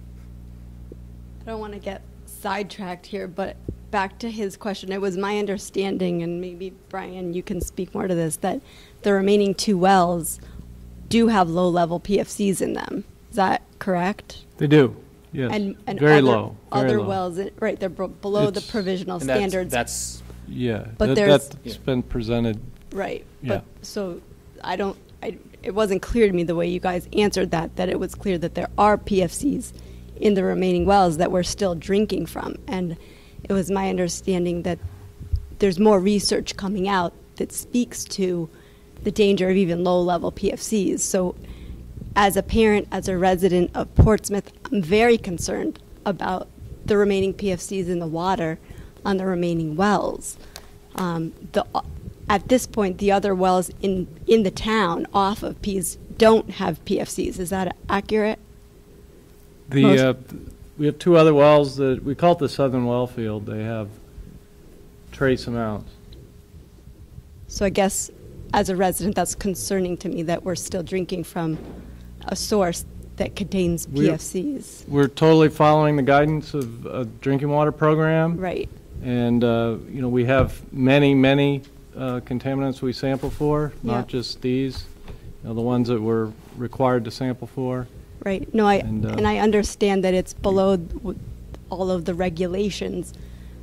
I don't want to get sidetracked here, but back to his question, it was my understanding, and maybe Brian, you can speak more to this, that the remaining two wells do have low-level P F Cs in them. Is that correct? They do, yes. And, and very other, low. Very other low. wells, right? They're b below It's- the provisional And that's, standards. that's Yeah, But that, there's- that's been presented. Right. Yeah. But so I don't. I, it wasn't clear to me the way you guys answered that. That it was clear that there are P F Cs in the remaining wells that we're still drinking from, and it was my understanding that there's more research coming out that speaks to the danger of even low-level P F Cs. So, as a parent, as a resident of Portsmouth, I'm very concerned about the remaining P F Cs in the water on the remaining wells. Um, the At this point, the other wells in, in the town off of Ps don't have P F Cs. Is that accurate? The, Most- uh, we have two other wells that, we call it the Southern Well Field. They have trace amounts. So I guess as a resident, that's concerning to me that we're still drinking from a source that contains We- P F Cs. We're totally following the guidance of a drinking water program. Right. And, uh, you know, we have many, many uh, contaminants we sample for, Yeah. not just these, you know, the ones that we're required to sample for. Right. No, I And, and, uh, I understand that it's below w- all of the regulations.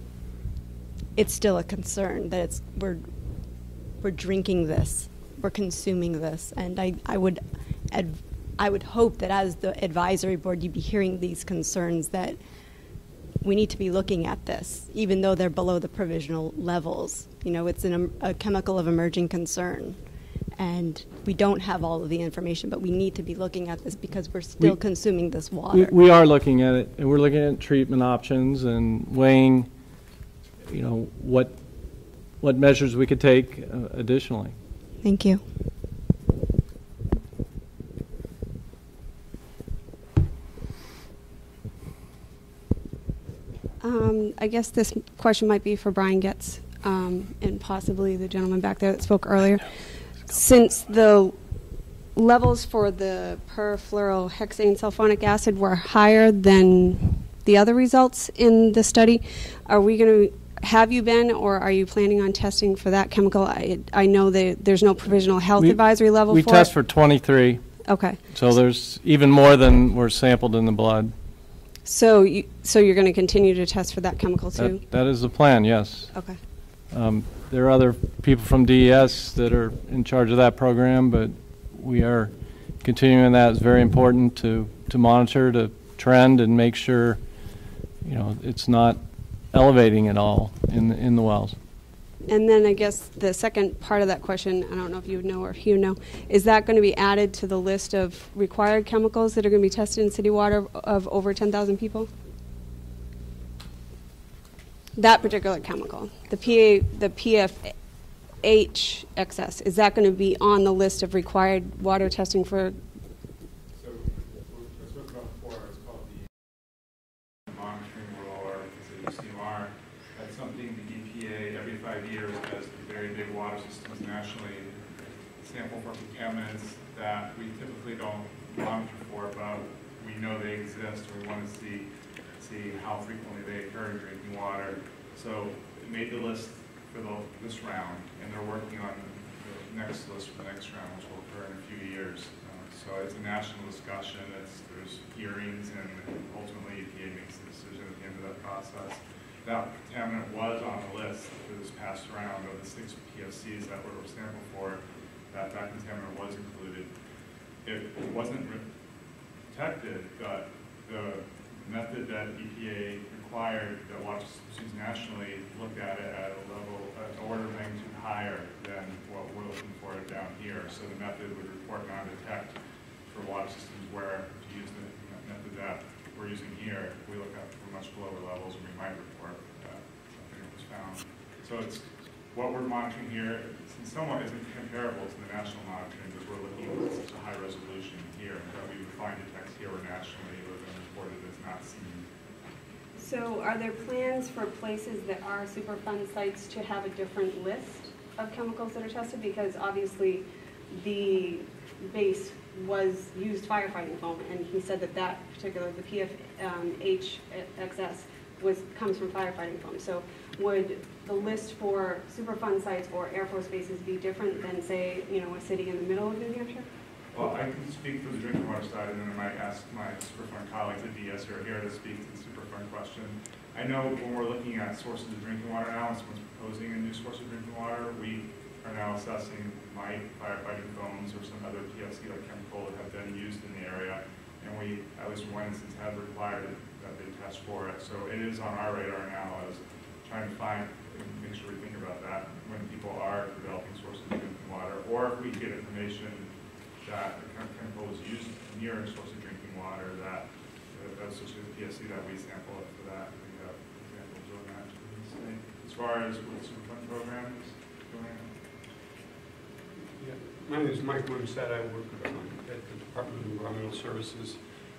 It's still a concern that it's we're we're drinking this, we're consuming this, and I I would ad, I would hope that as the advisory board you'd be hearing these concerns that we need to be looking at this, even though they're below the provisional levels. You know, it's an, em- a chemical of emerging concern. And we don't have all of the information, but we need to be looking at this because we're still We- consuming this We, water. we are looking at it, and we're looking at treatment options and weighing, you know, what, what measures we could take uh, additionally. Thank you. Um, I guess this question might be for Brian Getz um, and possibly the gentleman back there that spoke earlier. Since the levels for the perfluorohexane sulfonic acid were higher than the other results in the study, are we going to have you been or are you planning on testing for that chemical? I, I know that there's no provisional health We- advisory level We for test it. for twenty-three, Okay. so there's even more than were sampled in the blood. So you, so you're going to continue to test for that chemical too? That, that is the plan, yes. Okay. Um, There are other people from D E S that are in charge of that program, but we are continuing that. It's very important to, to monitor the trend and make sure, you know, it's not elevating at all in, the- in the wells. And then I guess the second part of that question, I don't know if you know or if you know, is that going to be added to the list of required chemicals that are going to be tested in city water of over ten thousand people? that particular chemical, the P A, the P F H excess, is that going to be on the list of required water testing for? So, as we talked before, it's called the monitoring rule, or it's a U C M R. That's something the E P A every five years does the very big water systems nationally sample for contaminants that we typically don't monitor for, but we know they exist, and we want to see see how frequently they occur in drinking water. So it made the list for the, this round, and they're working on the next list for the next round, which will occur in a few years. Uh, so it's a national discussion. It's, there's hearings, and ultimately E P A makes the decision at the end of that process. That contaminant was on the list for this past round of the six P F Cs that were sampled for. That that contaminant was included. It wasn't detected, but the method that E P A required that water systems nationally looked at it at a level, an order of magnitude higher than what we're looking for down here. So the method would report non-detect for water systems where, to use the method that we're using here, if we look at for much lower levels, we might report that something was found. So it's what we're monitoring here in somewhat isn't comparable to the national monitoring, because we're looking at such a high resolution here that we would find detects here or nationally would have been reported as not seen. So are there plans for places that are Superfund sites to have a different list of chemicals that are tested? Because obviously the base was used firefighting foam, and he said that that particular, the P F H X S, was, comes from firefighting foam. So would the list for Superfund sites or Air Force bases be different than, say, you know, a city in the middle of New Hampshire? Well, I can speak for the drinking water side, and then I might ask my Superfund colleagues at D S who are here to speak to the Superfund question. I know when we're looking at sources of drinking water now, and someone's proposing a new source of drinking water, we are now assessing might firefighting foams or some other P F C like chemical that have been used in the area, and we, at least in one instance, have required that they test for it. So it is on our radar now as trying to find and make sure we think about that when people are developing sources of drinking water, or if we get information that the chemical was used near a source of drinking water that uh, associated with P S C that we sample it for that. We have examples of that. As far as what the Superfund program is going on. Yeah. My name is Mike Munstead. I work at the Department of Environmental Services.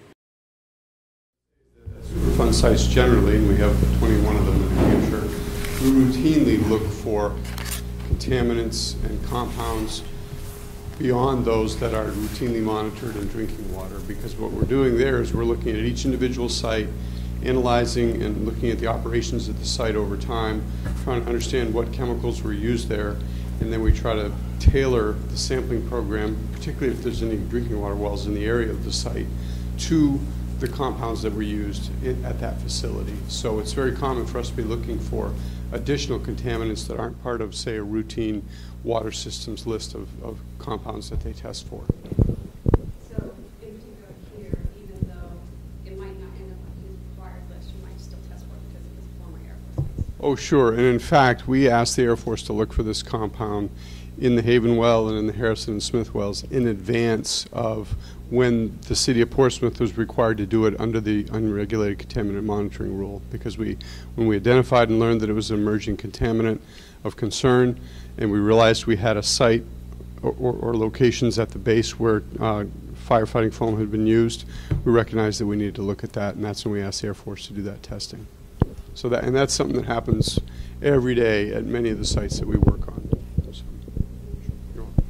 Superfund sites generally, and we have twenty-one of them in New Hampshire, we routinely look for contaminants and compounds beyond those that are routinely monitored in drinking water, because what we're doing there is we're looking at each individual site, analyzing and looking at the operations at the site over time, trying to understand what chemicals were used there, and then we try to tailor the sampling program, particularly if there's any drinking water wells in the area of the site, to the compounds that were used in, at that facility. So it's very common for us to be looking for additional contaminants that aren't part of, say, a routine water systems list of, of compounds that they test for. So in particular here, even though it might not end up on his required list, you might still test for it because it was a former Air Force base. Oh, sure. And in fact, we asked the Air Force to look for this compound in the Haven well and in the Harrison and Smith wells in advance of when the city of Portsmouth was required to do it under the unregulated contaminant monitoring rule, because we, when we identified and learned that it was an emerging contaminant of concern, and we realized we had a site or, or, or locations at the base where uh, firefighting foam had been used, we recognized that we needed to look at that, and that's when we asked the Air Force to do that testing. So that, and that's something that happens every day at many of the sites that we work on. So, you're welcome.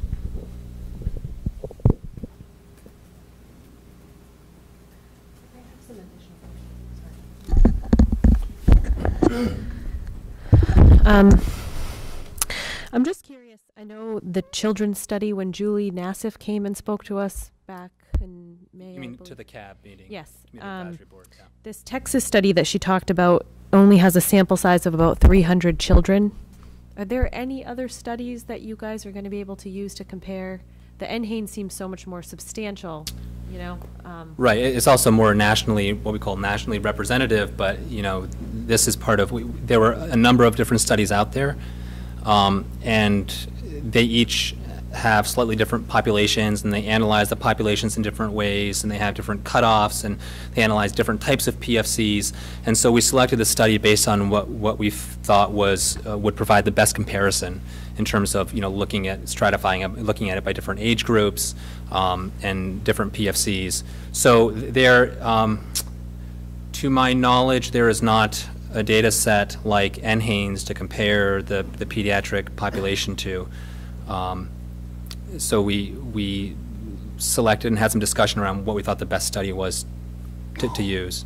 Um, I'm just curious. I know the children's study when Julie Nassif came and spoke to us back in May. You mean I believe. to the C A B meeting? Yes. Community Um, Advisory Board, yeah. This Texas study that she talked about only has a sample size of about three hundred children. Are there any other studies that you guys are going to be able to use to compare? The N HANES seems so much more substantial, you know? Um, Right. it- It's also more nationally, what we call nationally representative, but, you know, this is part of, we, there were a number of different studies out there, um, and they each have slightly different populations, and they analyze the populations in different ways, and they have different cutoffs, and they analyze different types of P F Cs. And so we selected the study based on what, what we thought was, uh, would provide the best comparison in terms of, you know, looking at stratifying, it, looking at it by different age groups um, and different P F Cs. So there, um, to my knowledge, there is not a data set like N HANES to compare the, the pediatric population to. Um, so we, we selected and had some discussion around what we thought the best study was to, to use.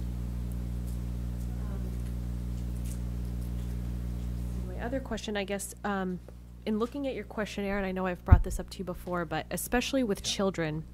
My other question, I guess, um, in looking at your questionnaire, and I know I've brought this up to you before, but especially with children,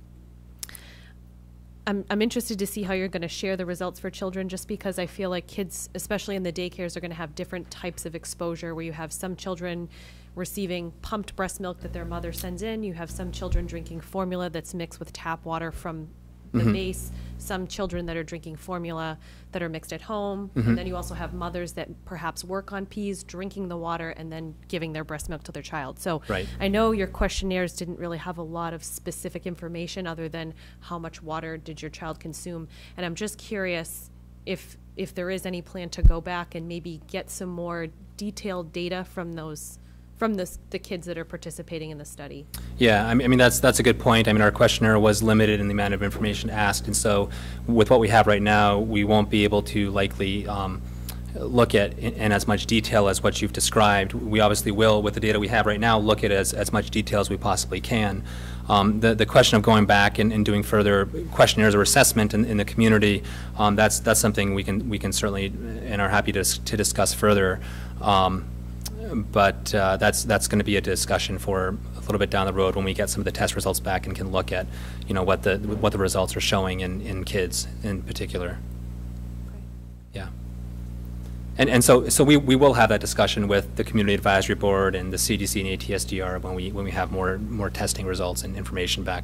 I'm, I'm interested to see how you're going to share the results for children, just because I feel like kids, especially in the daycares, are going to have different types of exposure, where you have some children receiving pumped breast milk that their mother sends in, you have some children drinking formula that's mixed with tap water from the Mm-hmm. base, some children that are drinking formula that are mixed at home, Mm-hmm. and then you also have mothers that perhaps work on peas, drinking the water, and then giving their breast milk to their child. So Right. I know your questionnaires didn't really have a lot of specific information other than how much water did your child consume, and I'm just curious if if there is any plan to go back and maybe get some more detailed data from those from the, the kids that are participating in the study. Yeah, I mean, I mean that's that's a good point. I mean, our questionnaire was limited in the amount of information asked, and so with what we have right now, we won't be able to likely um, look at in, in as much detail as what you've described. We obviously will, with the data we have right now, look at as as much detail as we possibly can. Um, the the question of going back and, and doing further questionnaires or assessment in, in the community, um, that's that's something we can we can certainly and are happy to to discuss further. Um, But uh, that's that's going to be a discussion for a little bit down the road when we get some of the test results back and can look at, you know, what the what the results are showing in, in kids in particular. Okay. Yeah. And and so so we, we will have that discussion with the Community Advisory Board and the C D C and A T S D R when we when we have more more testing results and information back.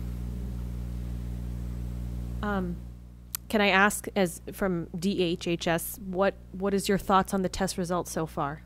Um, can I ask, as from D H H S, what what is your thoughts on the test results so far?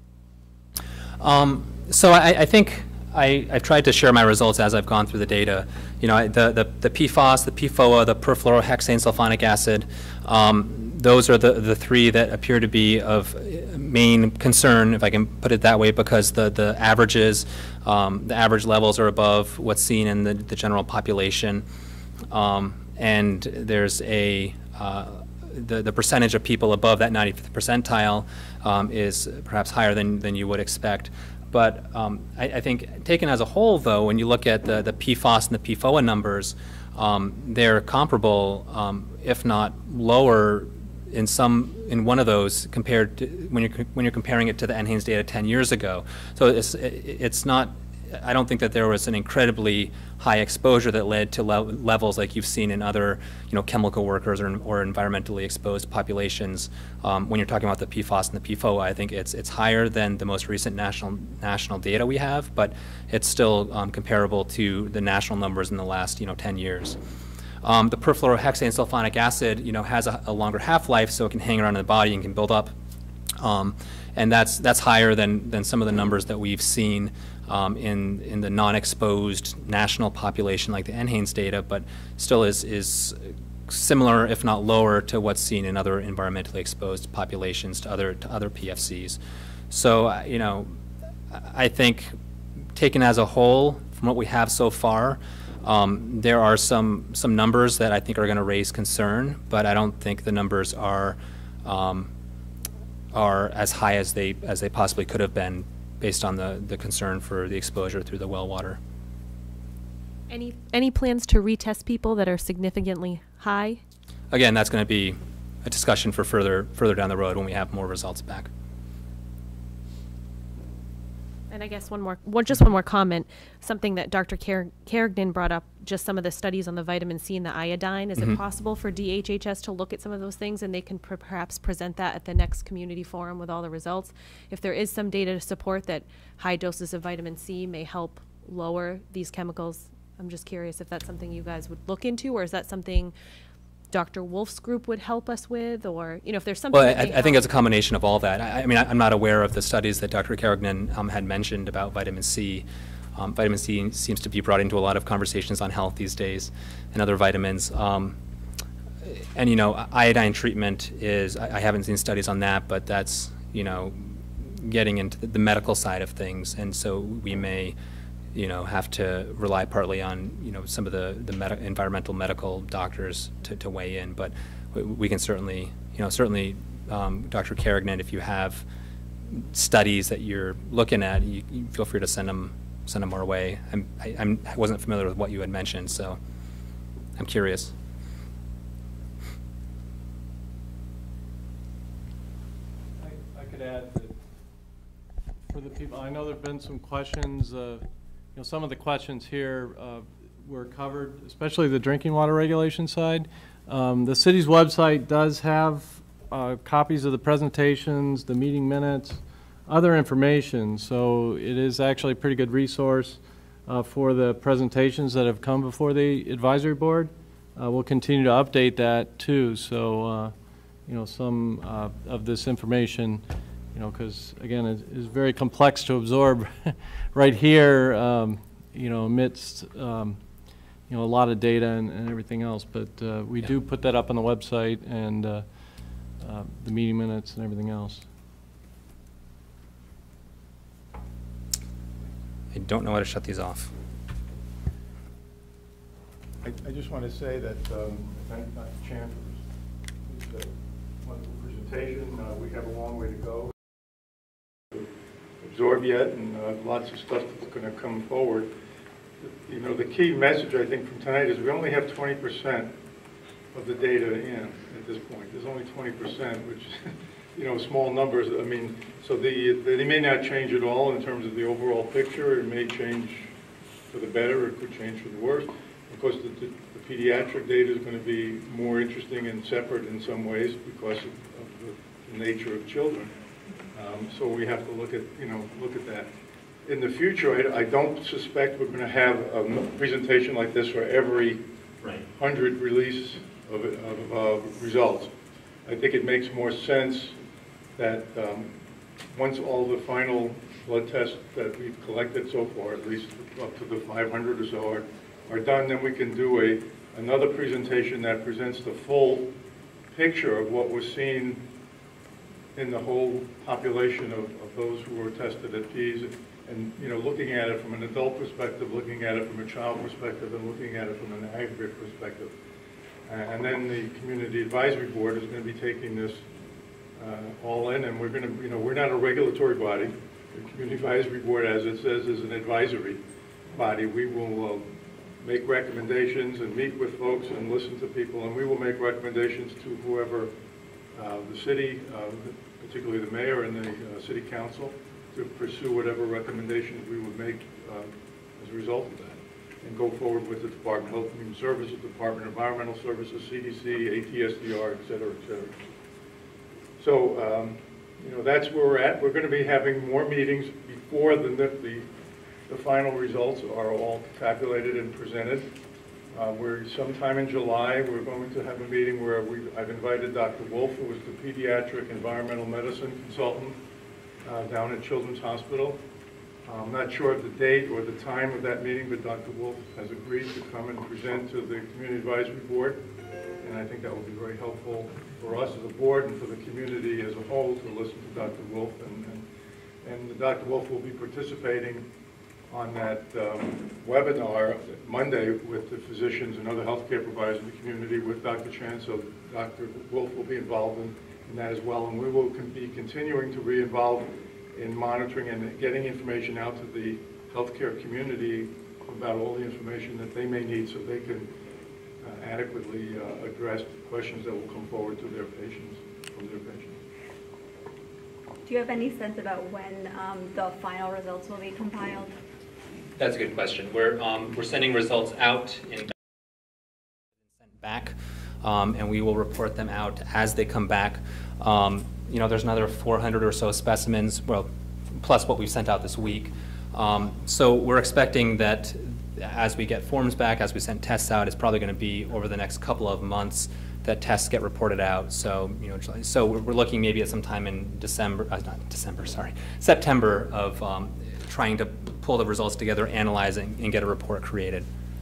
Um, so I, I think I, I've tried to share my results as I've gone through the data. You know, I, the, the, the P FOS, the P F O A, the perfluorohexane sulfonic acid, um, those are the, the three that appear to be of main concern, if I can put it that way, because the, the averages, um, the average levels are above what's seen in the, the general population. Um, and there's a uh, The, the percentage of people above that ninety-fifth percentile um, is perhaps higher than, than you would expect. But um, I, I think taken as a whole, though, when you look at the, the P FOS and the P F O A numbers, um, they're comparable, um, if not lower, in some in one of those compared to when you're when you're comparing it to the N HANES data ten years ago. So it's it's not. I don't think that there was an incredibly high exposure that led to le levels like you've seen in other, you know, chemical workers or, or environmentally exposed populations. Um, when you're talking about the P FOS and the P F O A, I think it's it's higher than the most recent national national data we have, but it's still um, comparable to the national numbers in the last, you know, ten years. Um, the perfluorohexane sulfonic acid, you know, has a, a longer half-life, so it can hang around in the body and can build up, um, and that's that's higher than than some of the numbers that we've seen Um, in, in the non-exposed national population like the N HANES data, but still is, is similar, if not lower, to what's seen in other environmentally exposed populations to other, to other P F Cs. So, uh, you know, I think taken as a whole, from what we have so far, um, there are some, some numbers that I think are going to raise concern, but I don't think the numbers are, um, are as high as they, as they possibly could have been, based on the, the concern for the exposure through the well water. Any any plans to retest people that are significantly high? Again, that's going to be a discussion for further further down the road when we have more results back. And I guess one more, one, just one more comment, something that Doctor Car Carignan brought up, just some of the studies on the vitamin C and the iodine. Is Mm-hmm. it possible for D H H S to look at some of those things, and they can pr perhaps present that at the next community forum with all the results? If there is some data to support that high doses of vitamin C may help lower these chemicals, I'm just curious if that's something you guys would look into, or is that something Doctor Wolf's group would help us with, or, you know, if there's something. Well, that I, I think it's a combination of all that. I, I mean, I, I'm not aware of the studies that Doctor Carignan um, had mentioned about vitamin C. Um, vitamin C seems to be brought into a lot of conversations on health these days, and other vitamins. Um, and you know, iodine treatment is, I, I haven't seen studies on that, but that's, you know, getting into the medical side of things, and so we may, you know, have to rely partly on, you know, some of the, the med environmental medical doctors to, to weigh in, but we, we can certainly, you know, certainly, um, Doctor Carignan, if you have studies that you're looking at, you, you feel free to send them, send them our way. I'm, I, I'm, I wasn't familiar with what you had mentioned, so I'm curious. I, I could add that for the people, I know there have been some questions, uh, you know, some of the questions here uh, were covered, especially the drinking water regulation side. Um, the city's website does have uh, copies of the presentations, the meeting minutes, other information, so it is actually a pretty good resource uh, for the presentations that have come before the advisory board. Uh, we'll continue to update that too, so uh, you know, some uh, of this information, you know, because again, it is very complex to absorb right here, um, you know, amidst, um, you know, a lot of data and, and everything else. But uh, we yeah. do put that up on the website and uh, uh, the meeting minutes and everything else. I don't know how to shut these off. I, I just want to say that, um, thank Doctor Chan for this wonderful presentation. Uh, we have a long way to go to absorb yet, and uh, lots of stuff that's going to come forward. You know, the key message, I think, from tonight is we only have twenty percent of the data in at this point. There's only twenty percent, which, you know, small numbers. I mean, so the, they may not change at all in terms of the overall picture. It may change for the better, or it could change for the worse. Of course, the, the, the pediatric data is going to be more interesting and separate in some ways because of, of the nature of children. Um, so we have to look at, you know, look at that. In the future, I, I don't suspect we're going to have a presentation like this for every right. hundred release of, of uh, results. I think it makes more sense that um, once all the final blood tests that we've collected so far, at least up to the five hundred or so, are, are done, then we can do a another presentation that presents the full picture of what was seen in the whole population of, of those who were tested at P E S, and, you know, looking at it from an adult perspective, looking at it from a child perspective, and looking at it from an aggregate perspective. Uh, and then the Community Advisory Board is going to be taking this uh, all in, and we're going to, you know, we're not a regulatory body. The Community Advisory Board, as it says, is an advisory body. We will uh, make recommendations and meet with folks and listen to people, and we will make recommendations to whoever uh, the city, uh, particularly the mayor and the uh, city council, to pursue whatever recommendations we would make uh, as a result of that, and go forward with the Department of Health and Human Services, Department of Environmental Services, C D C, A T S D R, et cetera, et cetera. So, um, you know, that's where we're at. We're going to be having more meetings before the, the, the final results are all calculated and presented. Uh, we're sometime in July, we're going to have a meeting where we, I've invited Doctor Wolf, who is the pediatric environmental medicine consultant uh, down at Children's Hospital. I'm not sure of the date or the time of that meeting, but Doctor Wolf has agreed to come and present to the Community Advisory Board, and I think that will be very helpful for us as a board and for the community as a whole to listen to Doctor Wolf. And, and, and Doctor Wolf will be participating on that um, webinar Monday with the physicians and other healthcare providers in the community with Doctor Chan, so Doctor Wolf will be involved in, in that as well, and we will con be continuing to be involved in monitoring and getting information out to the healthcare community about all the information that they may need so they can uh, adequately uh, address questions that will come forward to their patients, from their patients. Do you have any sense about when um, the final results will be compiled? That's a good question. We're, um, we're sending results out and sent back, um, and we will report them out as they come back. Um, you know, there's another four hundred or so specimens, well, plus what we've sent out this week. Um, so we're expecting that as we get forms back, as we send tests out, it's probably going to be over the next couple of months that tests get reported out. So, you know, so we're looking maybe at some time in December, uh, not December, sorry, September of um, trying to pull the results together, analyzing, and get a report created.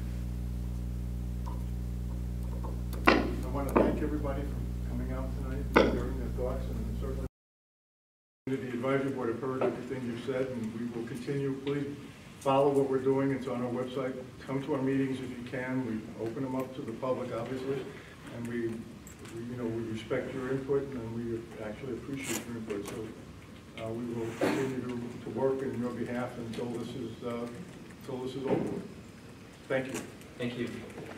I want to thank everybody for coming out tonight and sharing their thoughts, and certainly the advisory board have heard everything you've said, and we will continue. Please follow what we're doing. It's on our website. Come to our meetings if you can. We open them up to the public, obviously, and we, we you know, we respect your input, and we actually appreciate your input. So uh, we will continue to, to work on your behalf until this is uh, until this is over. Thank you. Thank you.